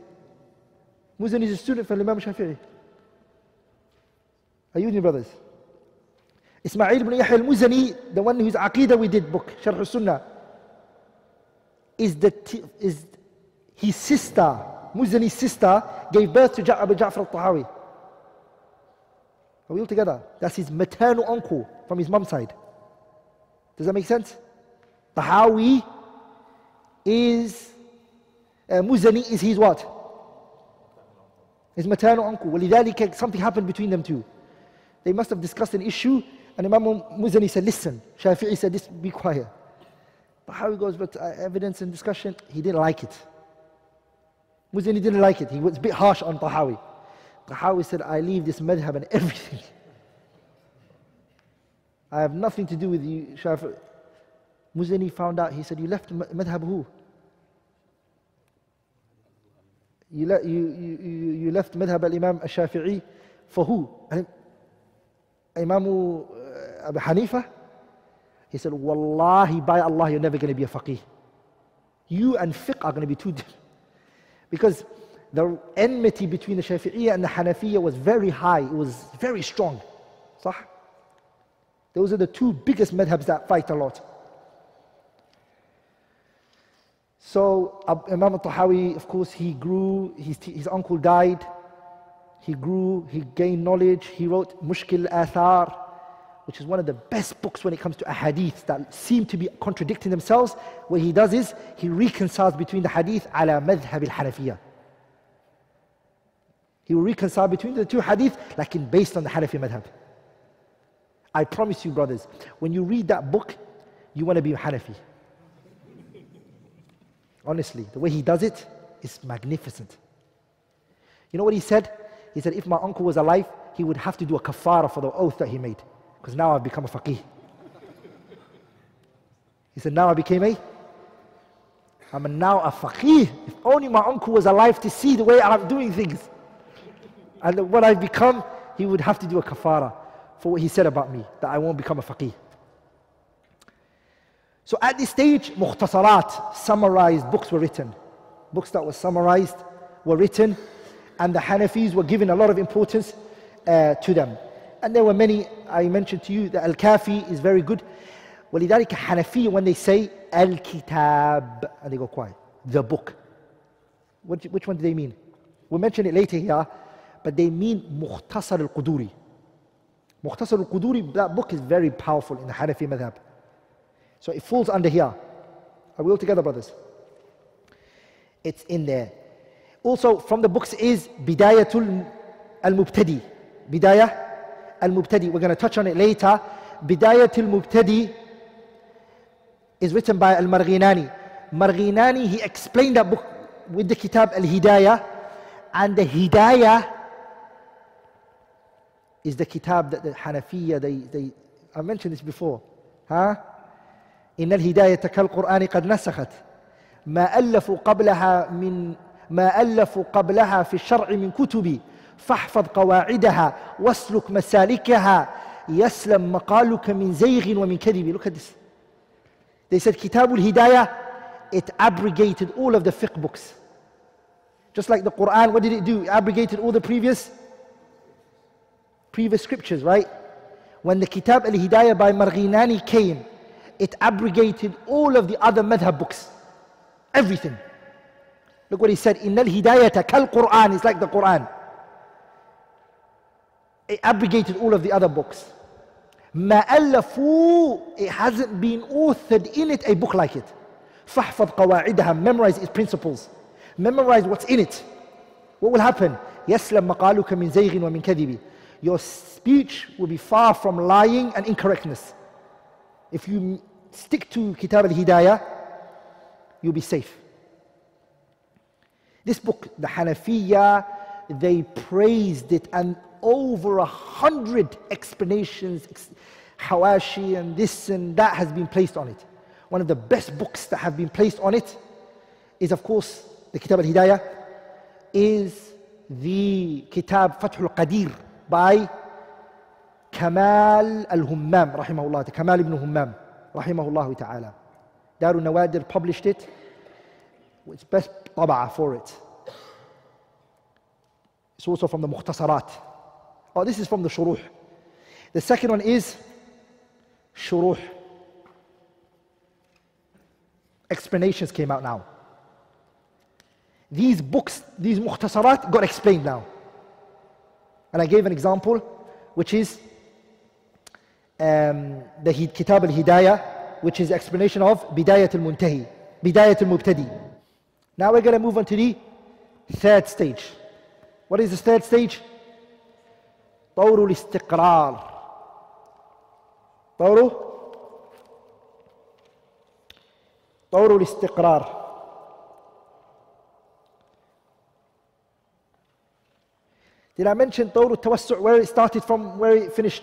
Muzani is a student from Imam Shafi'i. Are you with me, brothers? Ismail ibn Yahya al-Muzani, the one whose Aqidah we did book, Sharh al-Sunnah, is his sister, Muzani's sister, gave birth to Abu Ja'far al-Tahawi. Are we all together? That's his maternal uncle from his mum's side. Does that make sense? Tahawi is, Muzani is his what? His maternal uncle. ولذلك something happened between them two. They must have discussed an issue, and Imam Muzani said, listen. Shafi'i said, be quiet. Tahawi goes, but evidence and discussion, he didn't like it. Muzani didn't like it. He was a bit harsh on Tahawi. Tahawi said, I leave this madhab and everything. I have nothing to do with you, Shafi'i. Muzani found out, he said, you left madhab who? You left madhab al-Imam al-Shafi'i for who? Imam Abu Hanifa? He said, Wallahi, by Allah, you're never going to be a faqih. You and fiqh are going to be two different. Because the enmity between the Shafi'iyya and the Hanafiyya was very high. It was very strong. Sah? Those are the two biggest madhabs that fight a lot. So Imam al-Tahawi, of course, he grew, his uncle died. He grew, he gained knowledge. He wrote Mushkil al-Athar, which is one of the best books when it comes to ahadith that seem to be contradicting themselves. What he does is, he reconciles between the hadith ala madhhab al-Hanafiyya. He will reconcile between the two hadith, like based on the Hanafi madhab. I promise you, brothers, when you read that book, you want to be Hanafi. Honestly, the way he does it is magnificent. You know what he said? He said, if my uncle was alive, he would have to do a kafara for the oath that he made. Because now I've become a faqih. He said, now I'm now a faqih. If only my uncle was alive to see the way I'm doing things. And what I've become, he would have to do a kafara for what he said about me, that I won't become a faqih. So at this stage, mukhtasarat, summarized books were written. Books that were summarized were written, and the Hanafis were given a lot of importance to them. And there were many. I mentioned to you that Al-Kafi is very good. وَلِذَلِكَ Hanafi, when they say Al-Kitab, and they go quiet, the book. Which one do they mean? We'll mention it later here, but they mean Mukhtasar al-Quduri. Mukhtasar al-Quduri, that book is very powerful in the Hanafi madhab. So it falls under here. Are we all together, brothers? It's in there. Also, from the books is Bidayatul al-Mubtadi. Bidayah al-Mubtadi. We're going to touch on it later. Bidayatul Mubtadi is written by al-Marghinani. Marghinani, he explained that book with the Kitab al-Hidayah. And the Hidayah is the Kitab that the Hanafiyya, I mentioned this before. Huh? إن الهداية كالقرآن قد نسخت ما ألفوا قبلها في الشرع من كتب فاحفظ قواعدها واسلك مسالكها يسلم مقالك من زيغ ومن كذب. Look at this. They said Kitab al-Hidayah, it abrogated all of the fiqh books. Just like the Quran, what did it do? It abrogated all the previous scriptures, right? When the Kitab al-Hidayah by Marghinani came, it abrogated all of the other madhab books. Everything. Look what he said. Inna al-hidayata kal-Qur'an. It's like the Quran. It abrogated all of the other books. Ma allafu. It hasn't been authored in it a book like it. Fahfad qawa'idaha. Memorize its principles. Memorize what's in it. What will happen? Yaslam maqaluka min zayghin wa min kadhibi. Your speech will be far from lying and incorrectness. If you stick to Kitab al-Hidayah, you'll be safe. This book, the Hanafiyya, they praised it, and over 100 explanations, hawashi and this and that has been placed on it. One of the best books that have been placed on it is, of course, the Kitab al-Hidayah, is the Kitab Fathul Qadir by Kamal al-Hummam, rahimahullah, Kamal ibn Hummam, rahimahullah ta'ala. Darul Nawadir published it. It's best tab'a for it. It's also from the Mukhtasarat. Oh, this is from the Shuruh. The second one is shuruh. Explanations came out now. These books, these mukhtasarat got explained now. And I gave an example, which is the Kitab al-Hidayah, which is the explanation of Bidayat al-Muntahi, Bidayat al-Mubtadi. Now we're going to move on to the third stage. What is the third stage? طور الاستقرار. طور الاستقرار. Did I mention طور التوسع, where it started from, where it finished?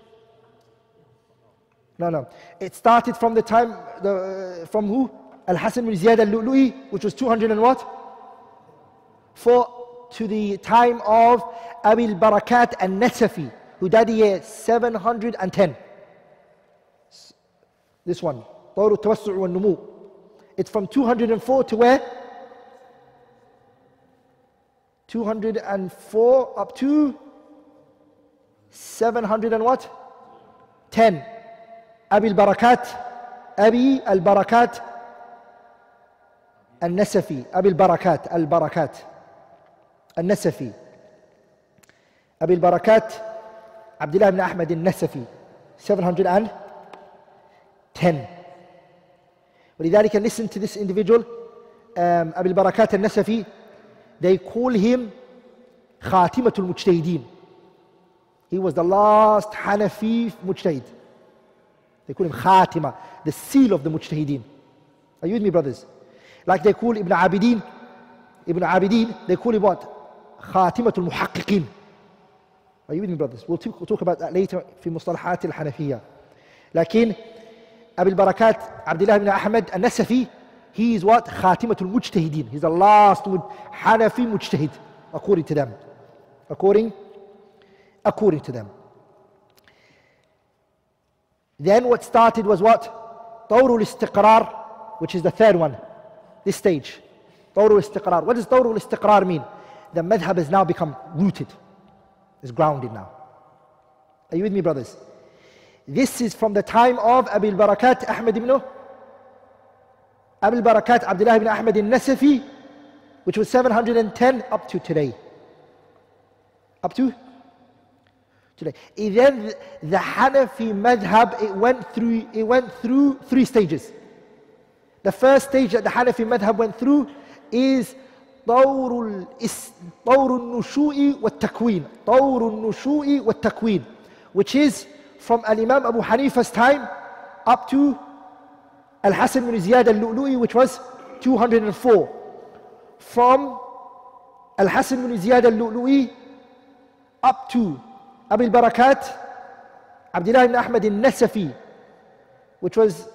No. It started from the time, from who? Al-Hassan bin Ziyad al-Lu'lu'i, which was 200 and what? 4, to the time of Abil Barakat al-Nasafi, who died in year 710. This one, طور التوسع والنمو. It's from 204 to where? 204 up to 700 and what? 10. Abi al-Barakat al-Nasafi. Abi al-Barakat al-Nasafi. Abi al-Barakat Abdullah ibn Ahmad al-Nasafi. 710. ولذلك, listen to this individual, Abi al-Barakat al-Nasafi. They call him Khatimatul Mujtahideen. He was the last Hanafi Mujtahid. They call him Khatima, the seal of the Mujtahideen. Are you with me, brothers? Like they call Ibn Abidin, they call him what? Khatimatul Muhaqqiqeen. Are you with me, brothers? We'll talk about that later في مصطلحات الحنفية. لكن Abi al-Barakat Abdullah ibn Ahmad al-Nasafi, he is what? Khatimatul Mujtahideen. He's the last Hanafi Mujtahid, according to them. According to them. Then what started was what? طور الاستقرار, which is the third one. This stage. طور الاستقرار. What does طور الاستقرار mean? The madhab has now become rooted. It's grounded now. Are you with me, brothers? This is from the time of Abi al-Barakat Ahmad ibn Abi al-Barakat Abdullah ibn Ahmad al-Nasafi, which was 710 up to today. Up to today. Then the Hanafi madhab, it went through 3 stages. The first stage that the Hanafi madhab went through is طور النشوء والتكوين, which is from Al-Imam Abu Hanifa's time up to Al-Hassan bin Ziyad al-Lu'lu'i, which was 204. From Al-Hassan bin Ziyad al-Lu'lu'i up to Abi al-Barakat Abdullah ibn Ahmad al-Nasafi, which was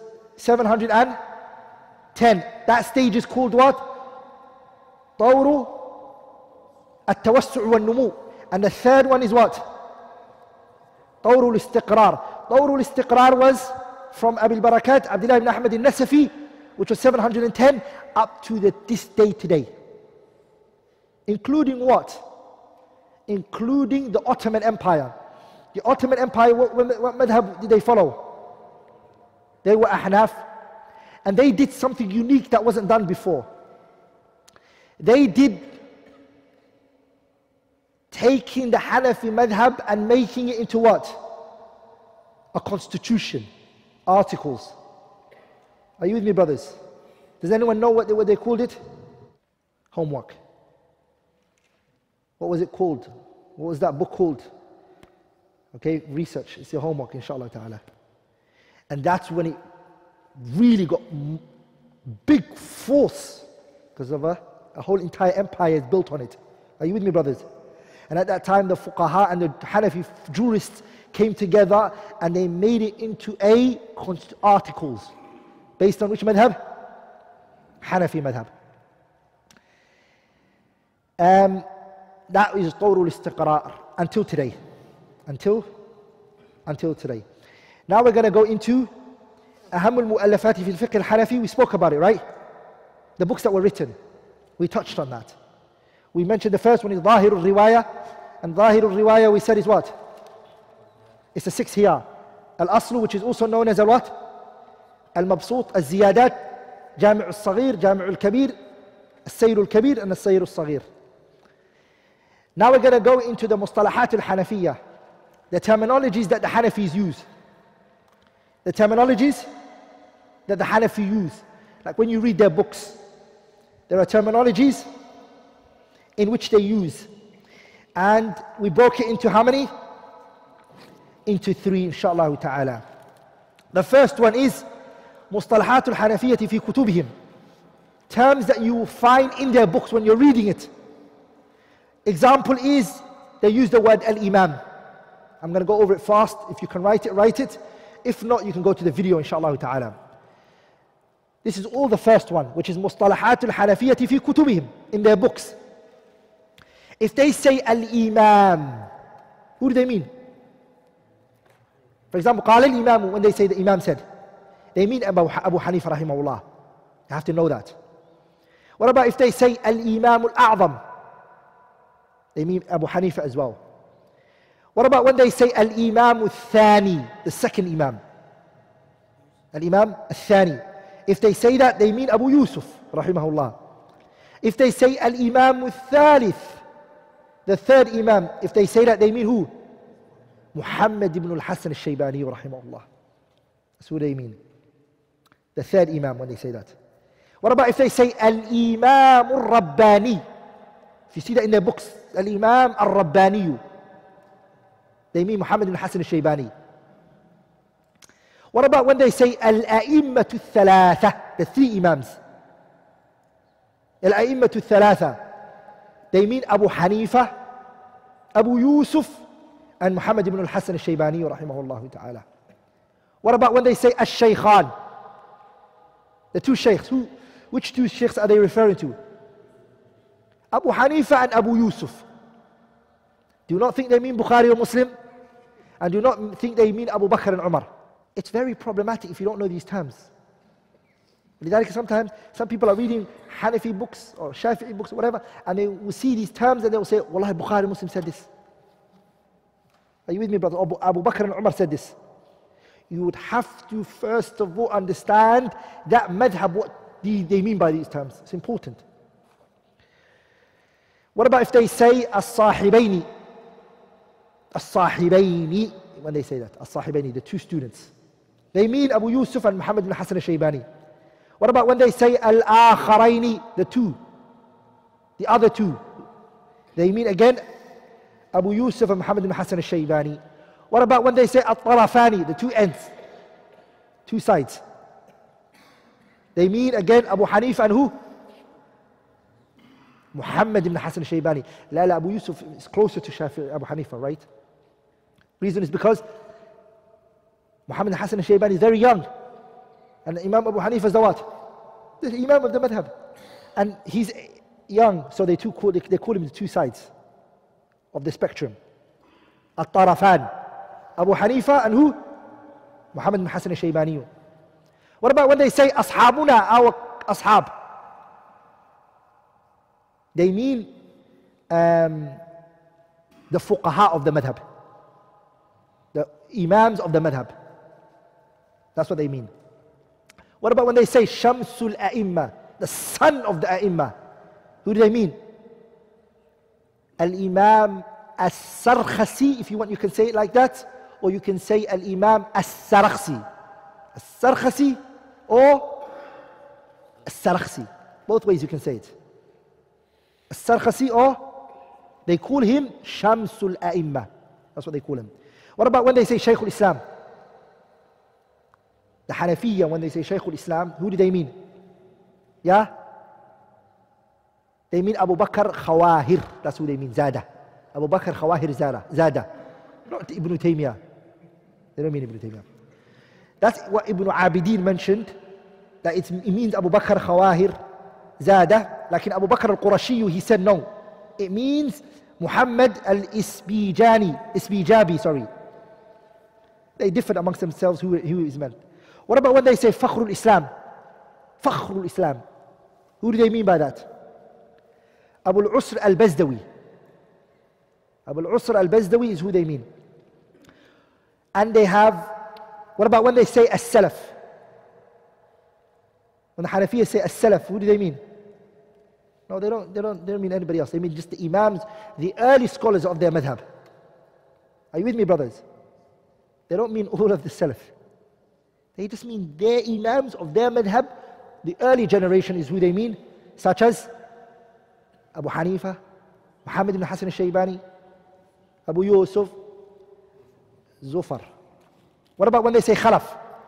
710. That stage is called what? طور التوسع والنمو. And the third one is what? طور الاستقرار. طور الاستقرار was from Abi al-Barakat Abdullah ibn Ahmad al-Nasafi, which was 710 up to this day today. Including what? Including the Ottoman Empire. The Ottoman Empire, what madhab did they follow? They were Ahnaf, and they did something unique that wasn't done before. They did taking the Hanafi madhab and making it into what? A constitution, articles. Are you with me, brothers? Does anyone know what they called it? Homework. What was it called? What was that book called? Okay, research. It's your homework, inshallah ta'ala. And that's when it really got big force, because of a whole entire empire is built on it. Are you with me, brothers? And at that time, the fuqaha and the Hanafi jurists came together and they made it into articles. Based on which madhab? Hanafi madhab. That is طور الاستقرار until today. Until today. Now we're going to go into أهم المؤلفات في الفقه الحنفي. We spoke about it, right? The books that were written. We touched on that. We mentioned the first one is ظاهر الرواية. And ظاهر الرواية we said is what? It's the 6 here. Al-Aslu, which is also known as a what? Al-Mabsut, Al-Ziyadat, Jami' al-Saghir, Jami' al-Kabir, Al-Sayr al-Kabir, and Al-Sayr al-Saghir. Now we're going to go into the Mustalahat al-Hanafiyyah, the terminologies that the Hanafis use. The terminologies that the Hanafi use. Like when you read their books, there are terminologies in which they use. And we broke it into how many? Into 3, inshallah ta'ala. The first one is Mustalahat al-Hanafiyyah fi kutubihim. Terms that you will find in their books when you're reading it. Example is, they use the word al-Imam. I'm going to go over it fast. If you can write it, write it. If not, you can go to the video, inshallah ta'ala. This is all the first one, which is Mustalahat al-Hanafiyyah fi kutubihim, in their books. If they say al-Imam, who do they mean? For example, قال الإمام, when they say the Imam said, they mean Abu Hanifa rahimahullah. You have to know that. What about if they say al-Imam al-A'zam? They mean Abu Hanifa as well. What about when they say al-Imam al-Thani, the second Imam? Al-Imam al-Thani. If they say that, they mean Abu Yusuf rahimahullah. If they say al-Imam al-Thalith, the third Imam, if they say that, they mean who? Muhammad ibn al-Hassan al-Shaybani rahimahullah. That's who they mean. The third Imam, when they say that. What about if they say al-Imam al-Rabbani? If you see that in their books, al-Imam al-Rabbani, they mean Muhammad ibn al-Hassan al-Shaybani. What about when they say al-A'immatu al-Thalatha, the 3 Imams? Al-A'immatu al-Thalatha. They mean Abu Hanifa, Abu Yusuf, and Muhammad ibn al-Hassan al-Shaybani rahimahullah ta'ala. What about when they say al-Shaykhan? The 2 shaykhs. Which 2 shaykhs are they referring to? Abu Hanifa and Abu Yusuf. Do not think they mean Bukhari or Muslim, and do not think they mean Abu Bakr and Umar. It's very problematic if you don't know these terms. Sometimes some people are reading Hanafi books or Shafi'i books or whatever, and they will see these terms and they will say, Wallahi, Bukhari Muslim said this. Are you with me, brother? Abu Bakr and Umar said this. You would have to first of all understand that madhab, what they mean by these terms. It's important. What about if they say as-sahibaini? As-sahibaini, when they say that, as-sahibaini, the 2 students. They mean Abu Yusuf and Muhammad ibn Hassan al-Shaybani. What about when they say al-akharaini, the other 2? They mean again Abu Yusuf and Muhammad ibn Hassan al-Shaybani. What about when they say al-tarafani, the 2 ends, 2 sides? They mean again Abu Hanifa and who? Muhammad ibn Hassan al-Shaybani. La, Abu Yusuf is closer to Abu Hanifa, right? Reason is because Muhammad ibn Hassan al-Shaybani is very young. And Imam Abu Hanifa is the what? The Imam of the madhab. And he's young, so they call him the 2 sides of the spectrum. At-Tarafan. Abu Hanifa and who? Muhammad ibn Hassan al-Shaybani. What about when they say ashabuna, our ashab? They mean the fuqaha of the madhab, the imams of the madhab. That's what they mean. What about when they say Shamsul A'imma, the son of the A'imma? Who do they mean? Al-Imam As-Sarkhasi, if you want, you can say it like that, or you can say Al-Imam As-Sarakhsi. As-Sarkhasi or As-Sarakhsi. Both ways you can say it. As-Sarkhasi, or they call him Shamsul A'imma. That's what they call him. What about when they say Shaykh al-Islam? The Hanafiyyah, when they say Shaykh al-Islam, who do they mean? Yeah? They mean Abu Bakr Khawahir. That's who they mean, Zada. Abu Bakr Khawahir Zada. Not Ibn Taymiyyah. They don't mean Ibn Taymiyyah. That's what Ibn Abidin mentioned, that it means Abu Bakr Khawahir Zada. Like in Abu Bakr al-Qurashi, he said no. It means Muhammad al-Isbijabi, sorry. They differed amongst themselves who is meant. What about when they say Fakhrul Islam? Fakhrul Islam. Who do they mean by that? Abu al-Usr al-Bazdawi. Abu al-Usr al-Bazdawi is who they mean. And they have What about when they say as-salaf? When the Hanafiya say as-salaf, who do they mean? No, they don't mean anybody else. They mean just the imams, the early scholars of their madhab. Are you with me, brothers? They don't mean all of the salaf. They just mean their imams of their madhab. The early generation is who they mean, such as Abu Hanifa, Muhammad ibn Hassan al-Shaybani, Abu Yusuf, Zufar. What about when they say khalaf?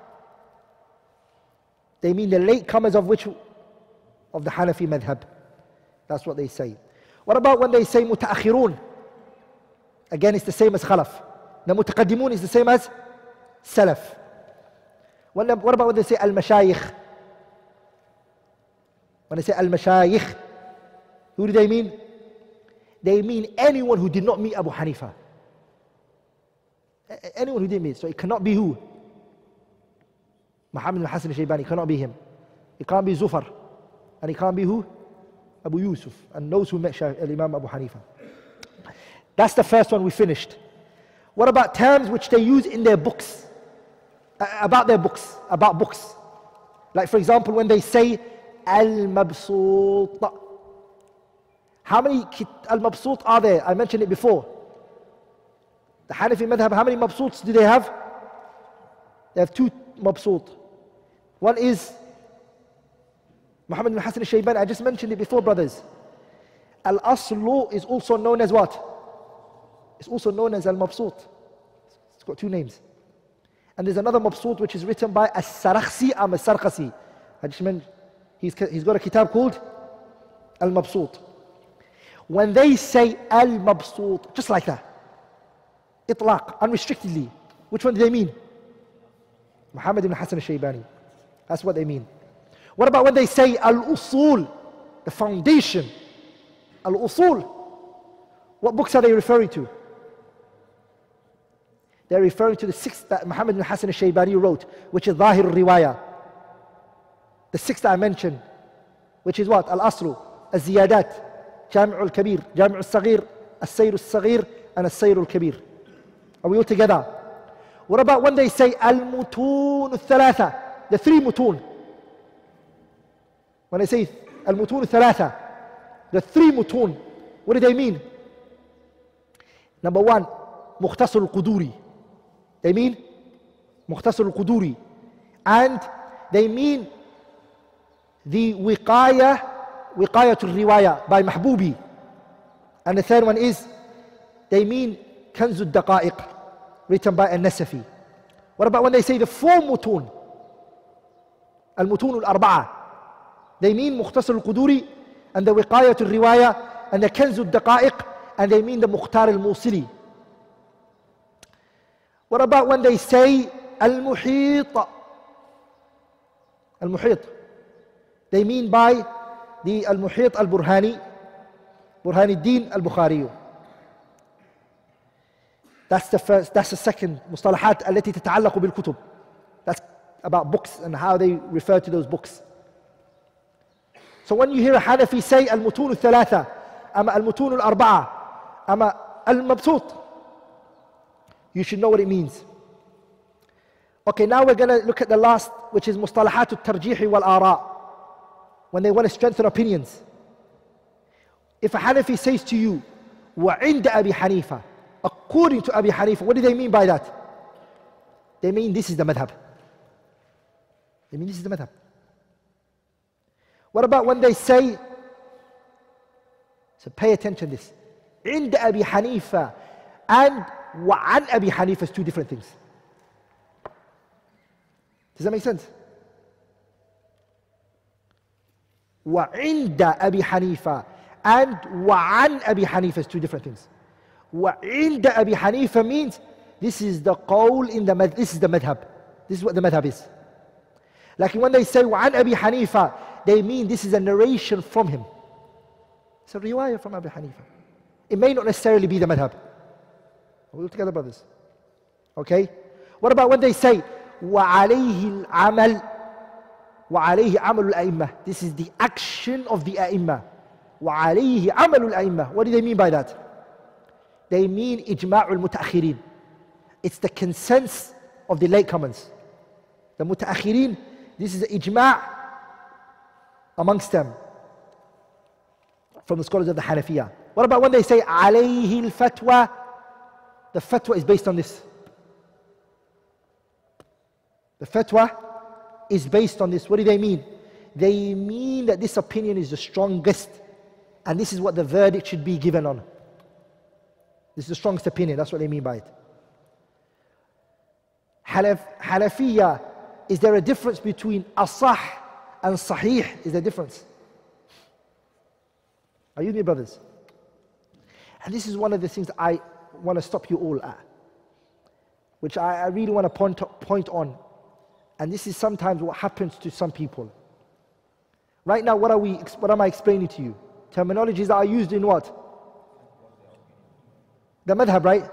They mean the late comers of which? Of the Hanafi madhab. That's what they say. What about when they say mutaakhirun? Again, it's the same as khalaf. The mutaqaddimun is the same as salaf. What about when they say al-mashayikh? When they say al-mashayikh, who do they mean? They mean anyone who did not meet Abu Hanifa. Anyone who didn't meet. So it cannot be who? Muhammad ibn Hassan al-Shaybani, cannot be him. It can't be Zufar. And it can't be who? Abu Yusuf. And those who met Imam Abu Hanifa. That's the first one we finished. What about terms which they use in their books? About their books. About books. Like for example, when they say al-mabsut. How many al-mabsut are there? I mentioned it before. The Hanafi madhab, how many mabsuts do they have? They have 2 mabsut. One is Muhammad ibn Hassan al-Shaybani. I just mentioned it before, brothers. Al-aslu is also known as what? It's also known as al-mabsut. It's got 2 names. And there's another mabsut which is written by as-Sarakhsi or as-Sarqasi. I just mentioned, he's got a kitab called al-mabsut. When they say al-mabsut, just like that, itlaq, unrestrictedly, which one do they mean? Muhammad ibn Hassan al-Shaybani. That's what they mean. What about when they say al-usul, the foundation? Al-usul. What books are they referring to? They're referring to the 6th that Muhammad ibn Hassan al-Shaybani wrote, which is Zahir al-Riwaya. The 6th that I mentioned, which is what? Al-Aslu, al-Ziyadat, Jami' al-Kabir, Jami' al-Saghir, al-Sayr al-Saghir, and al-Sayr al-Kabir. Are we all together? What about when they say al-mutun al-thalatha, the 3 mutun? When they say al-mutun al-thalatha, the 3 mutun, what do they mean? Number 1, Mukhtasar al-Quduri. They mean Mukhtasar al-Quduri. And they mean the Wiqayah al-Riwaya by Mahbubi. And the 3rd one is, they mean Kanz al-Daqa'iq, written by al-Nasafi. What about when they say the 4 mutun? Al-Mutun al-Arba'a. They mean Mukhtasar al-Quduri and the Wiqayah al-Riwaya and the Kanz al-Daqa'iq, and they mean the Mukhtar al-Musili. What about when they say al-Muhit? Al-Muhit. They mean by the al-Muhit al-Burhani, Burhanuddin al-Bukhari. That's the first, that's the second مصطلحات التي تتعلق بالكتب. That's about books and how they refer to those books. So when you hear a Hanafi say al-Mutun al-Thalatha, ama al-Mutun al-Arba'a, ama al-Mabsut, you should know what it means. Okay, now we're going to look at the last, which is مصطلحات الترجيح والآراء. When they want to strengthen opinions. If a Hanafi says to you, وَعِنْدَ أَبِي حَنِيفَةَ, according to Abi Hanifa, what do they mean by that? They mean this is the madhab. They mean this is the madhab. What about when they say, so pay attention to this, عند Abi Hanifa and وعن Abi Hanifa is 2 different things. Does that make sense? وعند Abi Hanifa and وعن Abi Hanifa is 2 different things. وعند Abi Hanifa means this is the qawl in the madhab, this is the madhab. This is what the madhab is. Like when they say وعن Abi Hanifa, they mean this is a narration from him. It's a riwayah from Abi Hanifa. It may not necessarily be the madhab. Are we all together, brothers? Okay? What about when they say وعليه العمل وعليه عمل الأئمة? This is the action of the أئمة. وعليه عمل الأئمة. What do they mean by that? They mean إجماع المتأخرين. It's the consensus of the latecomers. The mutaakhirin, this is an ijma' amongst them from the scholars of the Hanafiya. What about when they say alayhi al-fatwa? The fatwa is based on this. The fatwa is based on this. What do they mean? They mean that this opinion is the strongest, and this is what the verdict should be given on. This is the strongest opinion. That's what they mean by it. Hanafiya, is there a difference between asah and sahih? Is there a difference? Are you with me, brothers? And this is one of the things that I want to stop you all at, which I really want to point on. And this is sometimes what happens to some people. Right now, what am I explaining to you? Terminologies that are used in what? The madhab, right?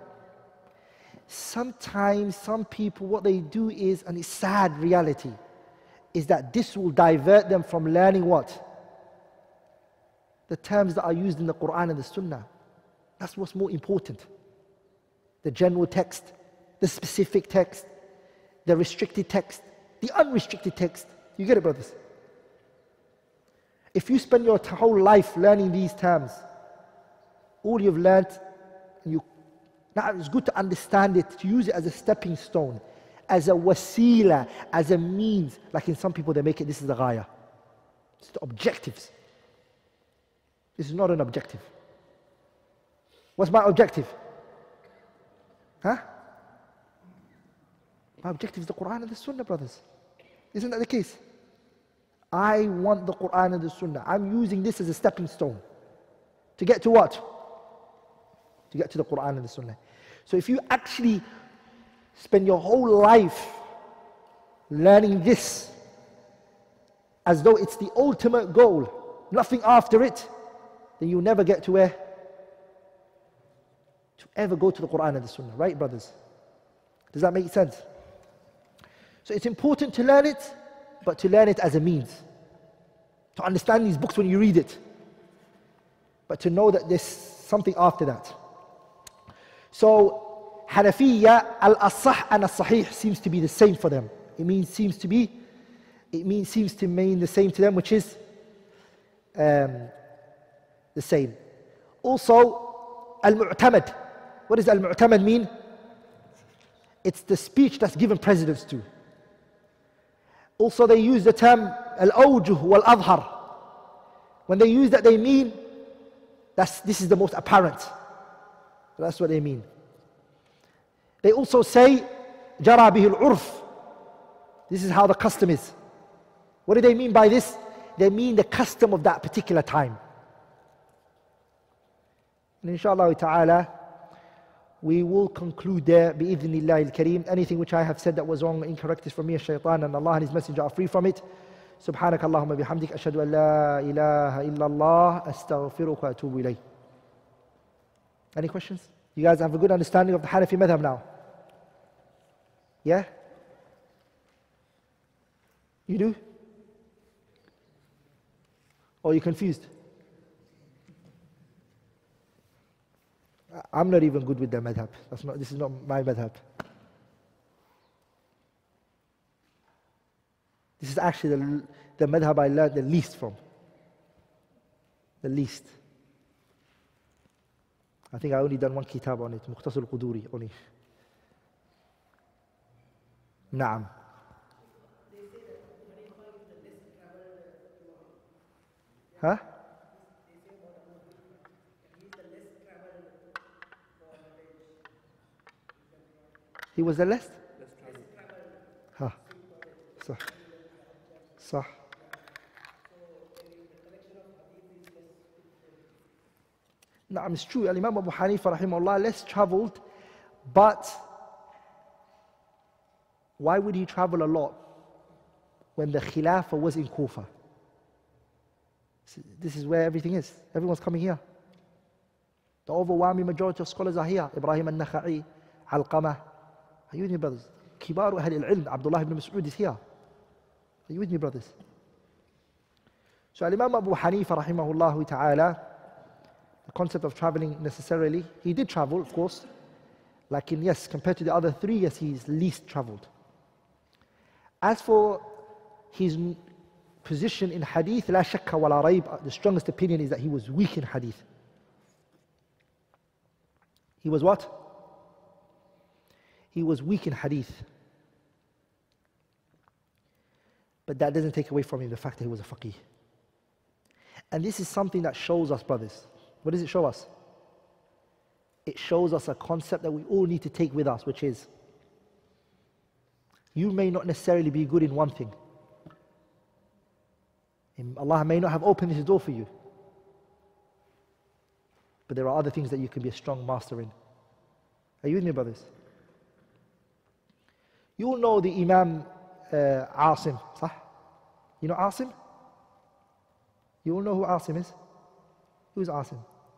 Sometimes some people, what they do is, and it's sad reality, is that this will divert them from learning what? The terms that are used in the Quran and the Sunnah. That's what's more important. The general text, the specific text, the restricted text, the unrestricted text. You get it, brothers? If you spend your whole life learning these terms, all you've learned, now it's good to understand it, to use it as a stepping stone, as a wasila, as a means. Like in some people, they make it, this is the ghaya. It's the objectives. This is not an objective. What's my objective? Huh? My objective is the Quran and the Sunnah, brothers. Isn't that the case? I want the Quran and the Sunnah. I'm using this as a stepping stone. To get to what? To get to the Quran and the Sunnah. So if you actually spend your whole life learning this as though it's the ultimate goal, nothing after it, then you'll never get to where? To ever go to the Quran and the Sunnah. Right, brothers? Does that make sense? So it's important to learn it, but to learn it as a means. To understand these books when you read it. But to know that there's something after that. So, Hanafiya, al-asah and al-sahih seems to be the same for them. Seems to mean the same to them, which is the same. Also, al-mu'tamad. What does al-mu'tamad mean? It's the speech that's given precedence to. Also, they use the term al-awjuh wal-adhar. When they use that, they mean this is the most apparent. That's what they mean. They also say jara bihi al-urf. This is how the custom is. What do they mean by this? They mean the custom of that particular time. And inshaAllah ta'ala, we will conclude there, bi-idhnillahi al-kareem. Anything which I have said that was wrong or incorrect is from me, shaitan, and Allah and His Messenger are free from it. Subhanak Allahumma bihamdik, ashhadu an la ilaha illallah, astaghfiruka wa atubu ilayh. Any questions? You guys have a good understanding of the Hanafi madhab now? Yeah? You do? Or are you confused? I'm not even good with the madhab. This is not my madhab. This is actually the madhab I learned the least from. The least. I think I only done one kitab on it, Mukhtasar al-Quduri only. Naam. Huh? He was the less? Huh. Sah. Naam, it's true. Imam Abu Hanifa rahimahullah less traveled, but why would he travel a lot when the Khilafah was in Kufa? This is where everything is. Everyone's coming here. The overwhelming majority of scholars are here. Ibrahim al-Nakha'i, Alqamah. Are you with me, brothers? Kibaru Ahl al-Ilm, Abdullah ibn Mas'ud is here. Are you with me, brothers? So Imam Abu Hanifa rahimahullah ta'ala, the concept of traveling necessarily, he did travel, of course. Like yes, compared to the other three, yes, he's least traveled. As for his position in hadith, la shakka wa la rayb, the strongest opinion is that he was weak in hadith. He was what? He was weak in hadith. But that doesn't take away from him the fact that he was a faqih. And this is something that shows us, brothers. What does it show us? It shows us a concept that we all need to take with us, which is, you may not necessarily be good in one thing. Allah may not have opened this door for you. But there are other things that you can be a strong master in. Are you with me, brothers? You all know the Imam Asim, صح? You know Asim? You all know who Asim is? Who's Asim?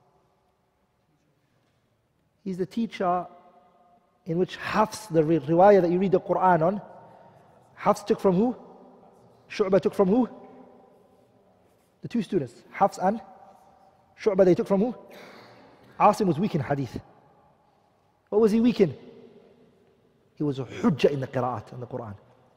He's the teacher in which Hafs, the riwayah that you read the Quran on, Hafs took from who? Shu'bah took from who? The two students, Hafs and Shu'bah, they took from who? Asim was weak in hadith. What was he weak in? He was a hujjah in the qira'at, in the Quran.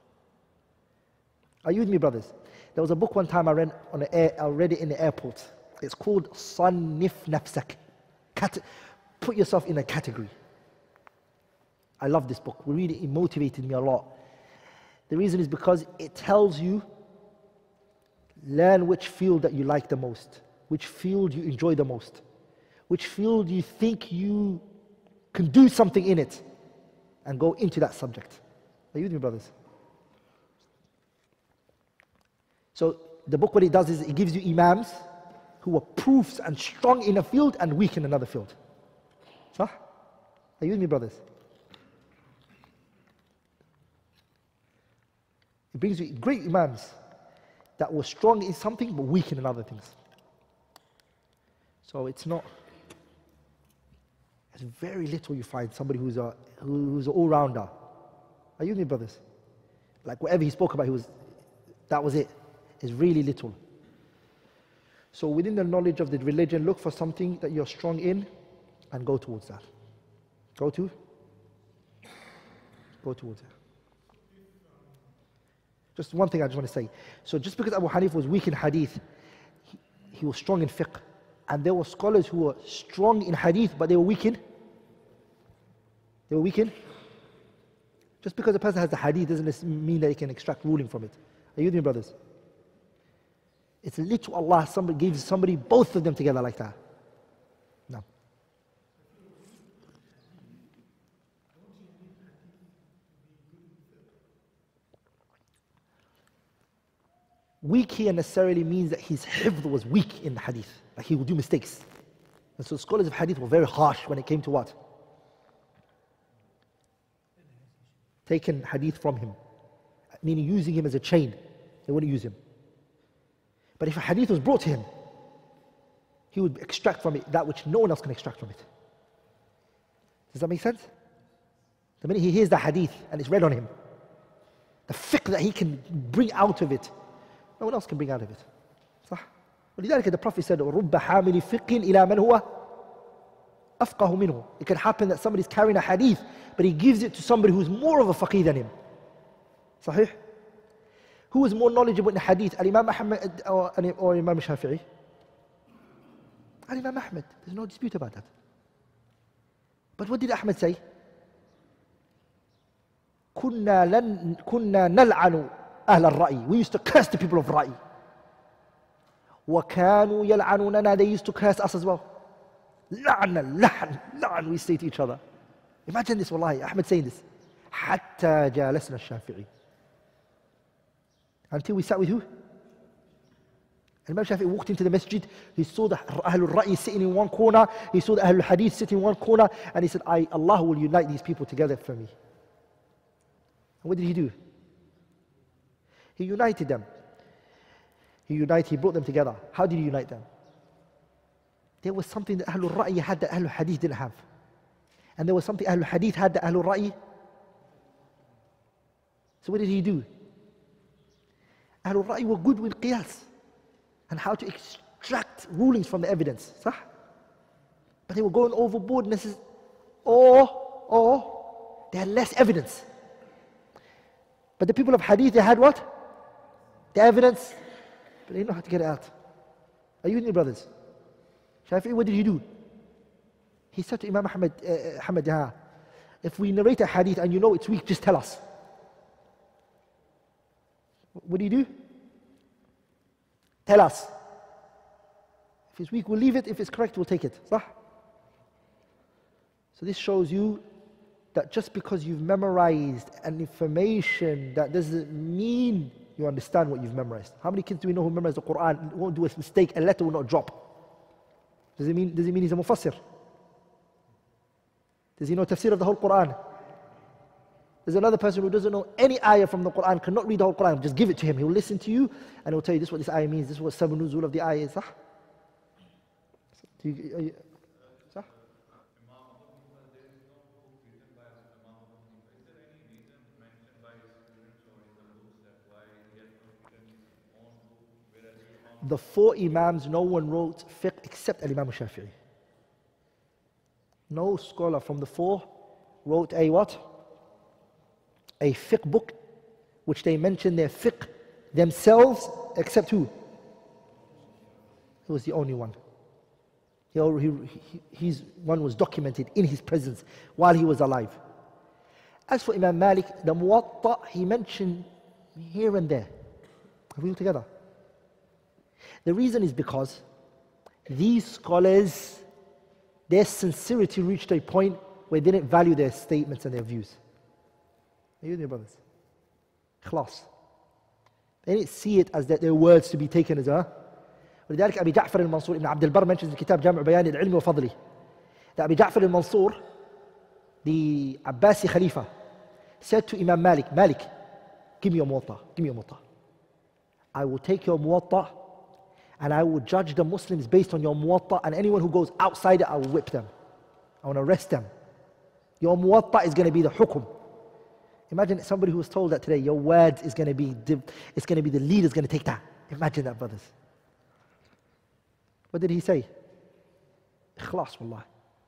Are you with me, brothers? There was a book one time I read it in the airport. It's called Sannif Nafsak. Put yourself in a category. I love this book. We read it, it motivated me a lot. The reason is because it tells you, learn which field that you like the most, which field you enjoy the most, which field you think you can do something in it, and go into that subject. Are you with me, brothers? So the book, what it does is it gives you imams who are proofs and strong in a field and weak in another field. Are you with me, brothers? It brings you great imams that were strong in something but weak in other things. So it's very little you find somebody who's an all-rounder. Are you with me, brothers? Like whatever he spoke about, that was it. It's really little. So within the knowledge of the religion, look for something that you're strong in and go towards that. Go towards that. Just one thing I just want to say. So just because Abu Hanif was weak in hadith, he was strong in fiqh. And there were scholars who were strong in hadith, but they were weak in? Just because a person has the hadith doesn't mean that he can extract ruling from it. Are you with me, brothers? It's little Allah, somebody gives somebody both of them together like that. No. Weak here necessarily means that his hifd was weak in the hadith. Like he would do mistakes. And so scholars of hadith were very harsh when it came to what? Taking hadith from him. Meaning using him as a chain. They wouldn't use him. But if a hadith was brought to him, he would extract from it that which no one else can extract from it. Does that make sense? The minute he hears the hadith and it's read on him, the fiqh that he can bring out of it, no one else can bring out of it. صح? ولذلك the Prophet said, رُبَّ حَامِلِ فِقٍ إِلَى مَنْ هُوَ أَفْقَهُ مِنْهُ. It can happen that somebody's carrying a hadith, but he gives it to somebody who's more of a faqih than him. صحيح? Who is more knowledgeable in the hadith, Al-Imam Ahmad or Imam Shafi'i? Al-Imam Ahmad. There's no dispute about that. But what did Ahmad say? كُنَّا نَلْعَنُ أهل الرأي. We used to curse the people of Ra'i. وَكَانُوا يَلْعَنُونَنَا. They used to curse us as well. لعن. We say to each other. Imagine this, wallahi. Ahmad saying this. حَتَّى جَالَسْنَا الشَّافِعِي. Until we sat with who? Imam Shafi'i walked into the masjid, he saw the Ahlul Ra'i sitting in one corner, he saw the Ahlul Hadith sitting in one corner, and he said, Allah will unite these people together for me. And what did he do? He united them. He brought them together. How did he unite them? There was something that Ahlul Ra'i had that Ahlul Hadith didn't have. And there was something Ahlul Hadith had that Ahlul Ra'i. So what did he do? Ahlul Ra'i were good with qiyas and how to extract rulings from the evidence. صح? But they were going overboard, or they had less evidence. But the people of hadith, they had what? The evidence, but they didn't know how to get it out. Are you with me, brothers? Shafi'i, what did he do? He said to Imam Ahmad, if we narrate a hadith and you know it's weak, just tell us. What do you do? Tell us. If it's weak, we'll leave it. If it's correct, we'll take it. Sah? So this shows you that just because you've memorized an information, that doesn't mean you understand what you've memorized. How many kids do we know who memorize the Quran, won't do a mistake, a letter will not drop? Does it mean he's a mufassir? Does he know tafsir of the whole Quran? There's another person who doesn't know any ayah from the Quran, cannot read the whole Quran, just give it to him. He'll listen to you and he'll tell you this is what this ayah means, this is what sabr nuzul of the ayah is. Sah? Sah? The four Imams, no one wrote fiqh except Imam Shafi'i. No scholar from the four wrote a what? A fiqh book, which they mention their fiqh themselves, except who? He was the only one. His one was documented in his presence while he was alive. As for Imam Malik, the Muwatta, he mentioned here and there. Are we all together? The reason is because these scholars, their sincerity reached a point where they didn't value their statements and their views. Are you with me, brothers? Ikhlas. They didn't see it as that their words to be taken as a. ولذلك أبي جعفر المنصور ابن عبد البر mentions in كتاب جامع بيان العلم وفضله that Abi Ja'far al-Mansur, the Abbasi Khalifa, said to Imam Malik, Malik, give me your Muwatta, give me your Muwatta. I will take your Muwatta and I will judge the Muslims based on your Muwatta, and anyone who goes outside it, I will whip them. I want to arrest them. Your Muwatta is going to be the hukum. Imagine somebody who was told that today, your word is going to be, it's going to be the leader's going to take that. Imagine that, brothers. What did he say? Ikhlas, wallah.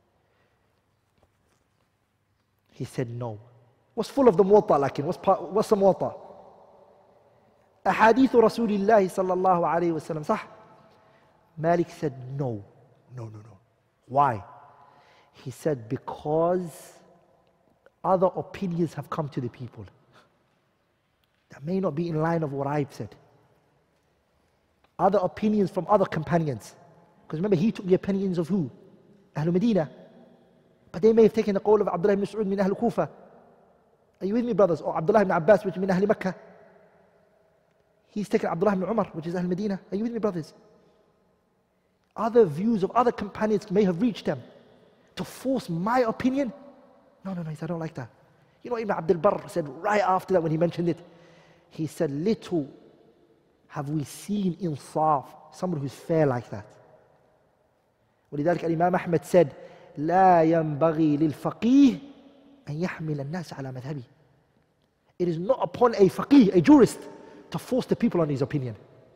He said no. What's full of the Muwatta, lakin? What's the Muwatta? Ahadithu Rasulillah sallallahu alayhi wa sallam, sah? Malik said no. Why? He said because other opinions have come to the people that may not be in line of what I've said. Other opinions from other companions. Because remember, he took the opinions of who? Ahlul Medina. But they may have taken the qawl of Abdullah ibn Mas'ud min Ahlul Kufa. Are you with me, brothers? Or Abdullah ibn Abbas, which is min Ahlul Makkah. He's taken Abdullah ibn Umar, which is Ahlul Medina. Are you with me, brothers? Other views of other companions may have reached them. To force my opinion? No, he said, I don't like that. You know what Ibn Abdul Barr said right after that when he mentioned it? He said, little have we seen insaf, someone who's fair like that. ولذلك الإمام أحمد said, لا ينبغي للفقيه أن يحمل الناس على مذهبه. It is not upon a faqih, a jurist, to force the people on his opinion.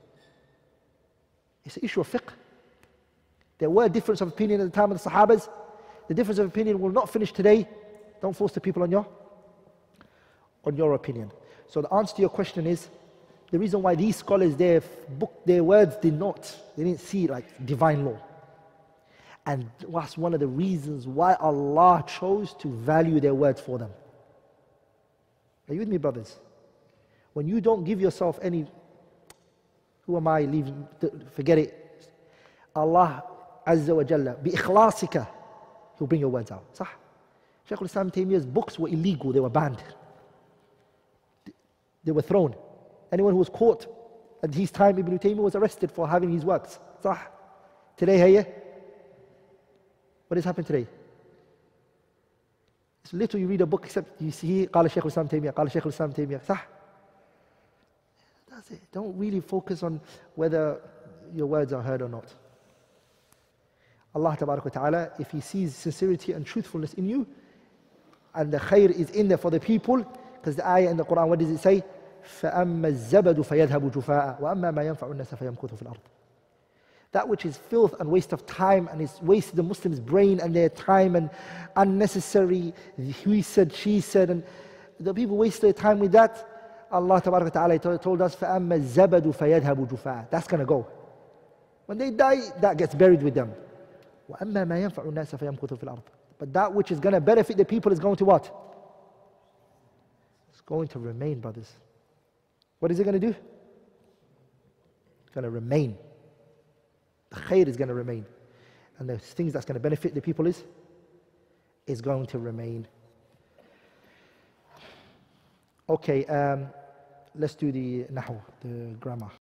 It's an issue of fiqh. There were difference of opinion at the time of the Sahabas. The difference of opinion will not finish today. Don't force the people on your opinion. So the answer to your question is, the reason why these scholars, their words they didn't see it like divine law. And that's one of the reasons why Allah chose to value their words for them. Are you with me, brothers? When you don't give yourself any, who am I, forget it. Allah Azza wa Jalla, bi ikhlasika, He'll bring your words out. Sah? Shaykh al-Islam Taymiyyah's books were illegal, they were banned. They were thrown. Anyone who was caught at his time, Ibn Taymiyyah was arrested for having his works. Sah? Today, hey, what has happened today? It's little you read a book except you see, قال Shaykh al-Islam Taymiyyah, قال Shaykh al-Islam Taymiyyah. Sah? That's it. Don't really focus on whether your words are heard or not. Allah Tabarak wa Ta'ala, if He sees sincerity and truthfulness in you, and the khair is in there for the people, because the ayah in the Quran, what does it say? فَأَمَّا الزَّبَدُ فَيَذْهَبُ جُفَاءً وَأَمَّا مَا يَنْفَعُ النَّاسَ فَيَمْكُثُ فِي الْأَرْضِ. That which is filth and waste of time and is wasted the Muslims' brain and their time and unnecessary, he said, she said, and the people waste their time with that. Allah Ta'ala told us, فَأَمَّا الزَّبَدُ فَيَذْهَبُ جُفَاءً. That's going to go. When they die, that gets buried with them. وَأَمَّا مَا يَنْفَعُ النَّاسَ فَيَمْكُثُ فِي الْأَرْضِ. But that which is going to benefit the people is going to what? It's going to remain, brothers. What is it going to do? It's going to remain. The khair is going to remain. And the things that's going to benefit the people is going to remain. Okay, let's do the nahu, the grammar.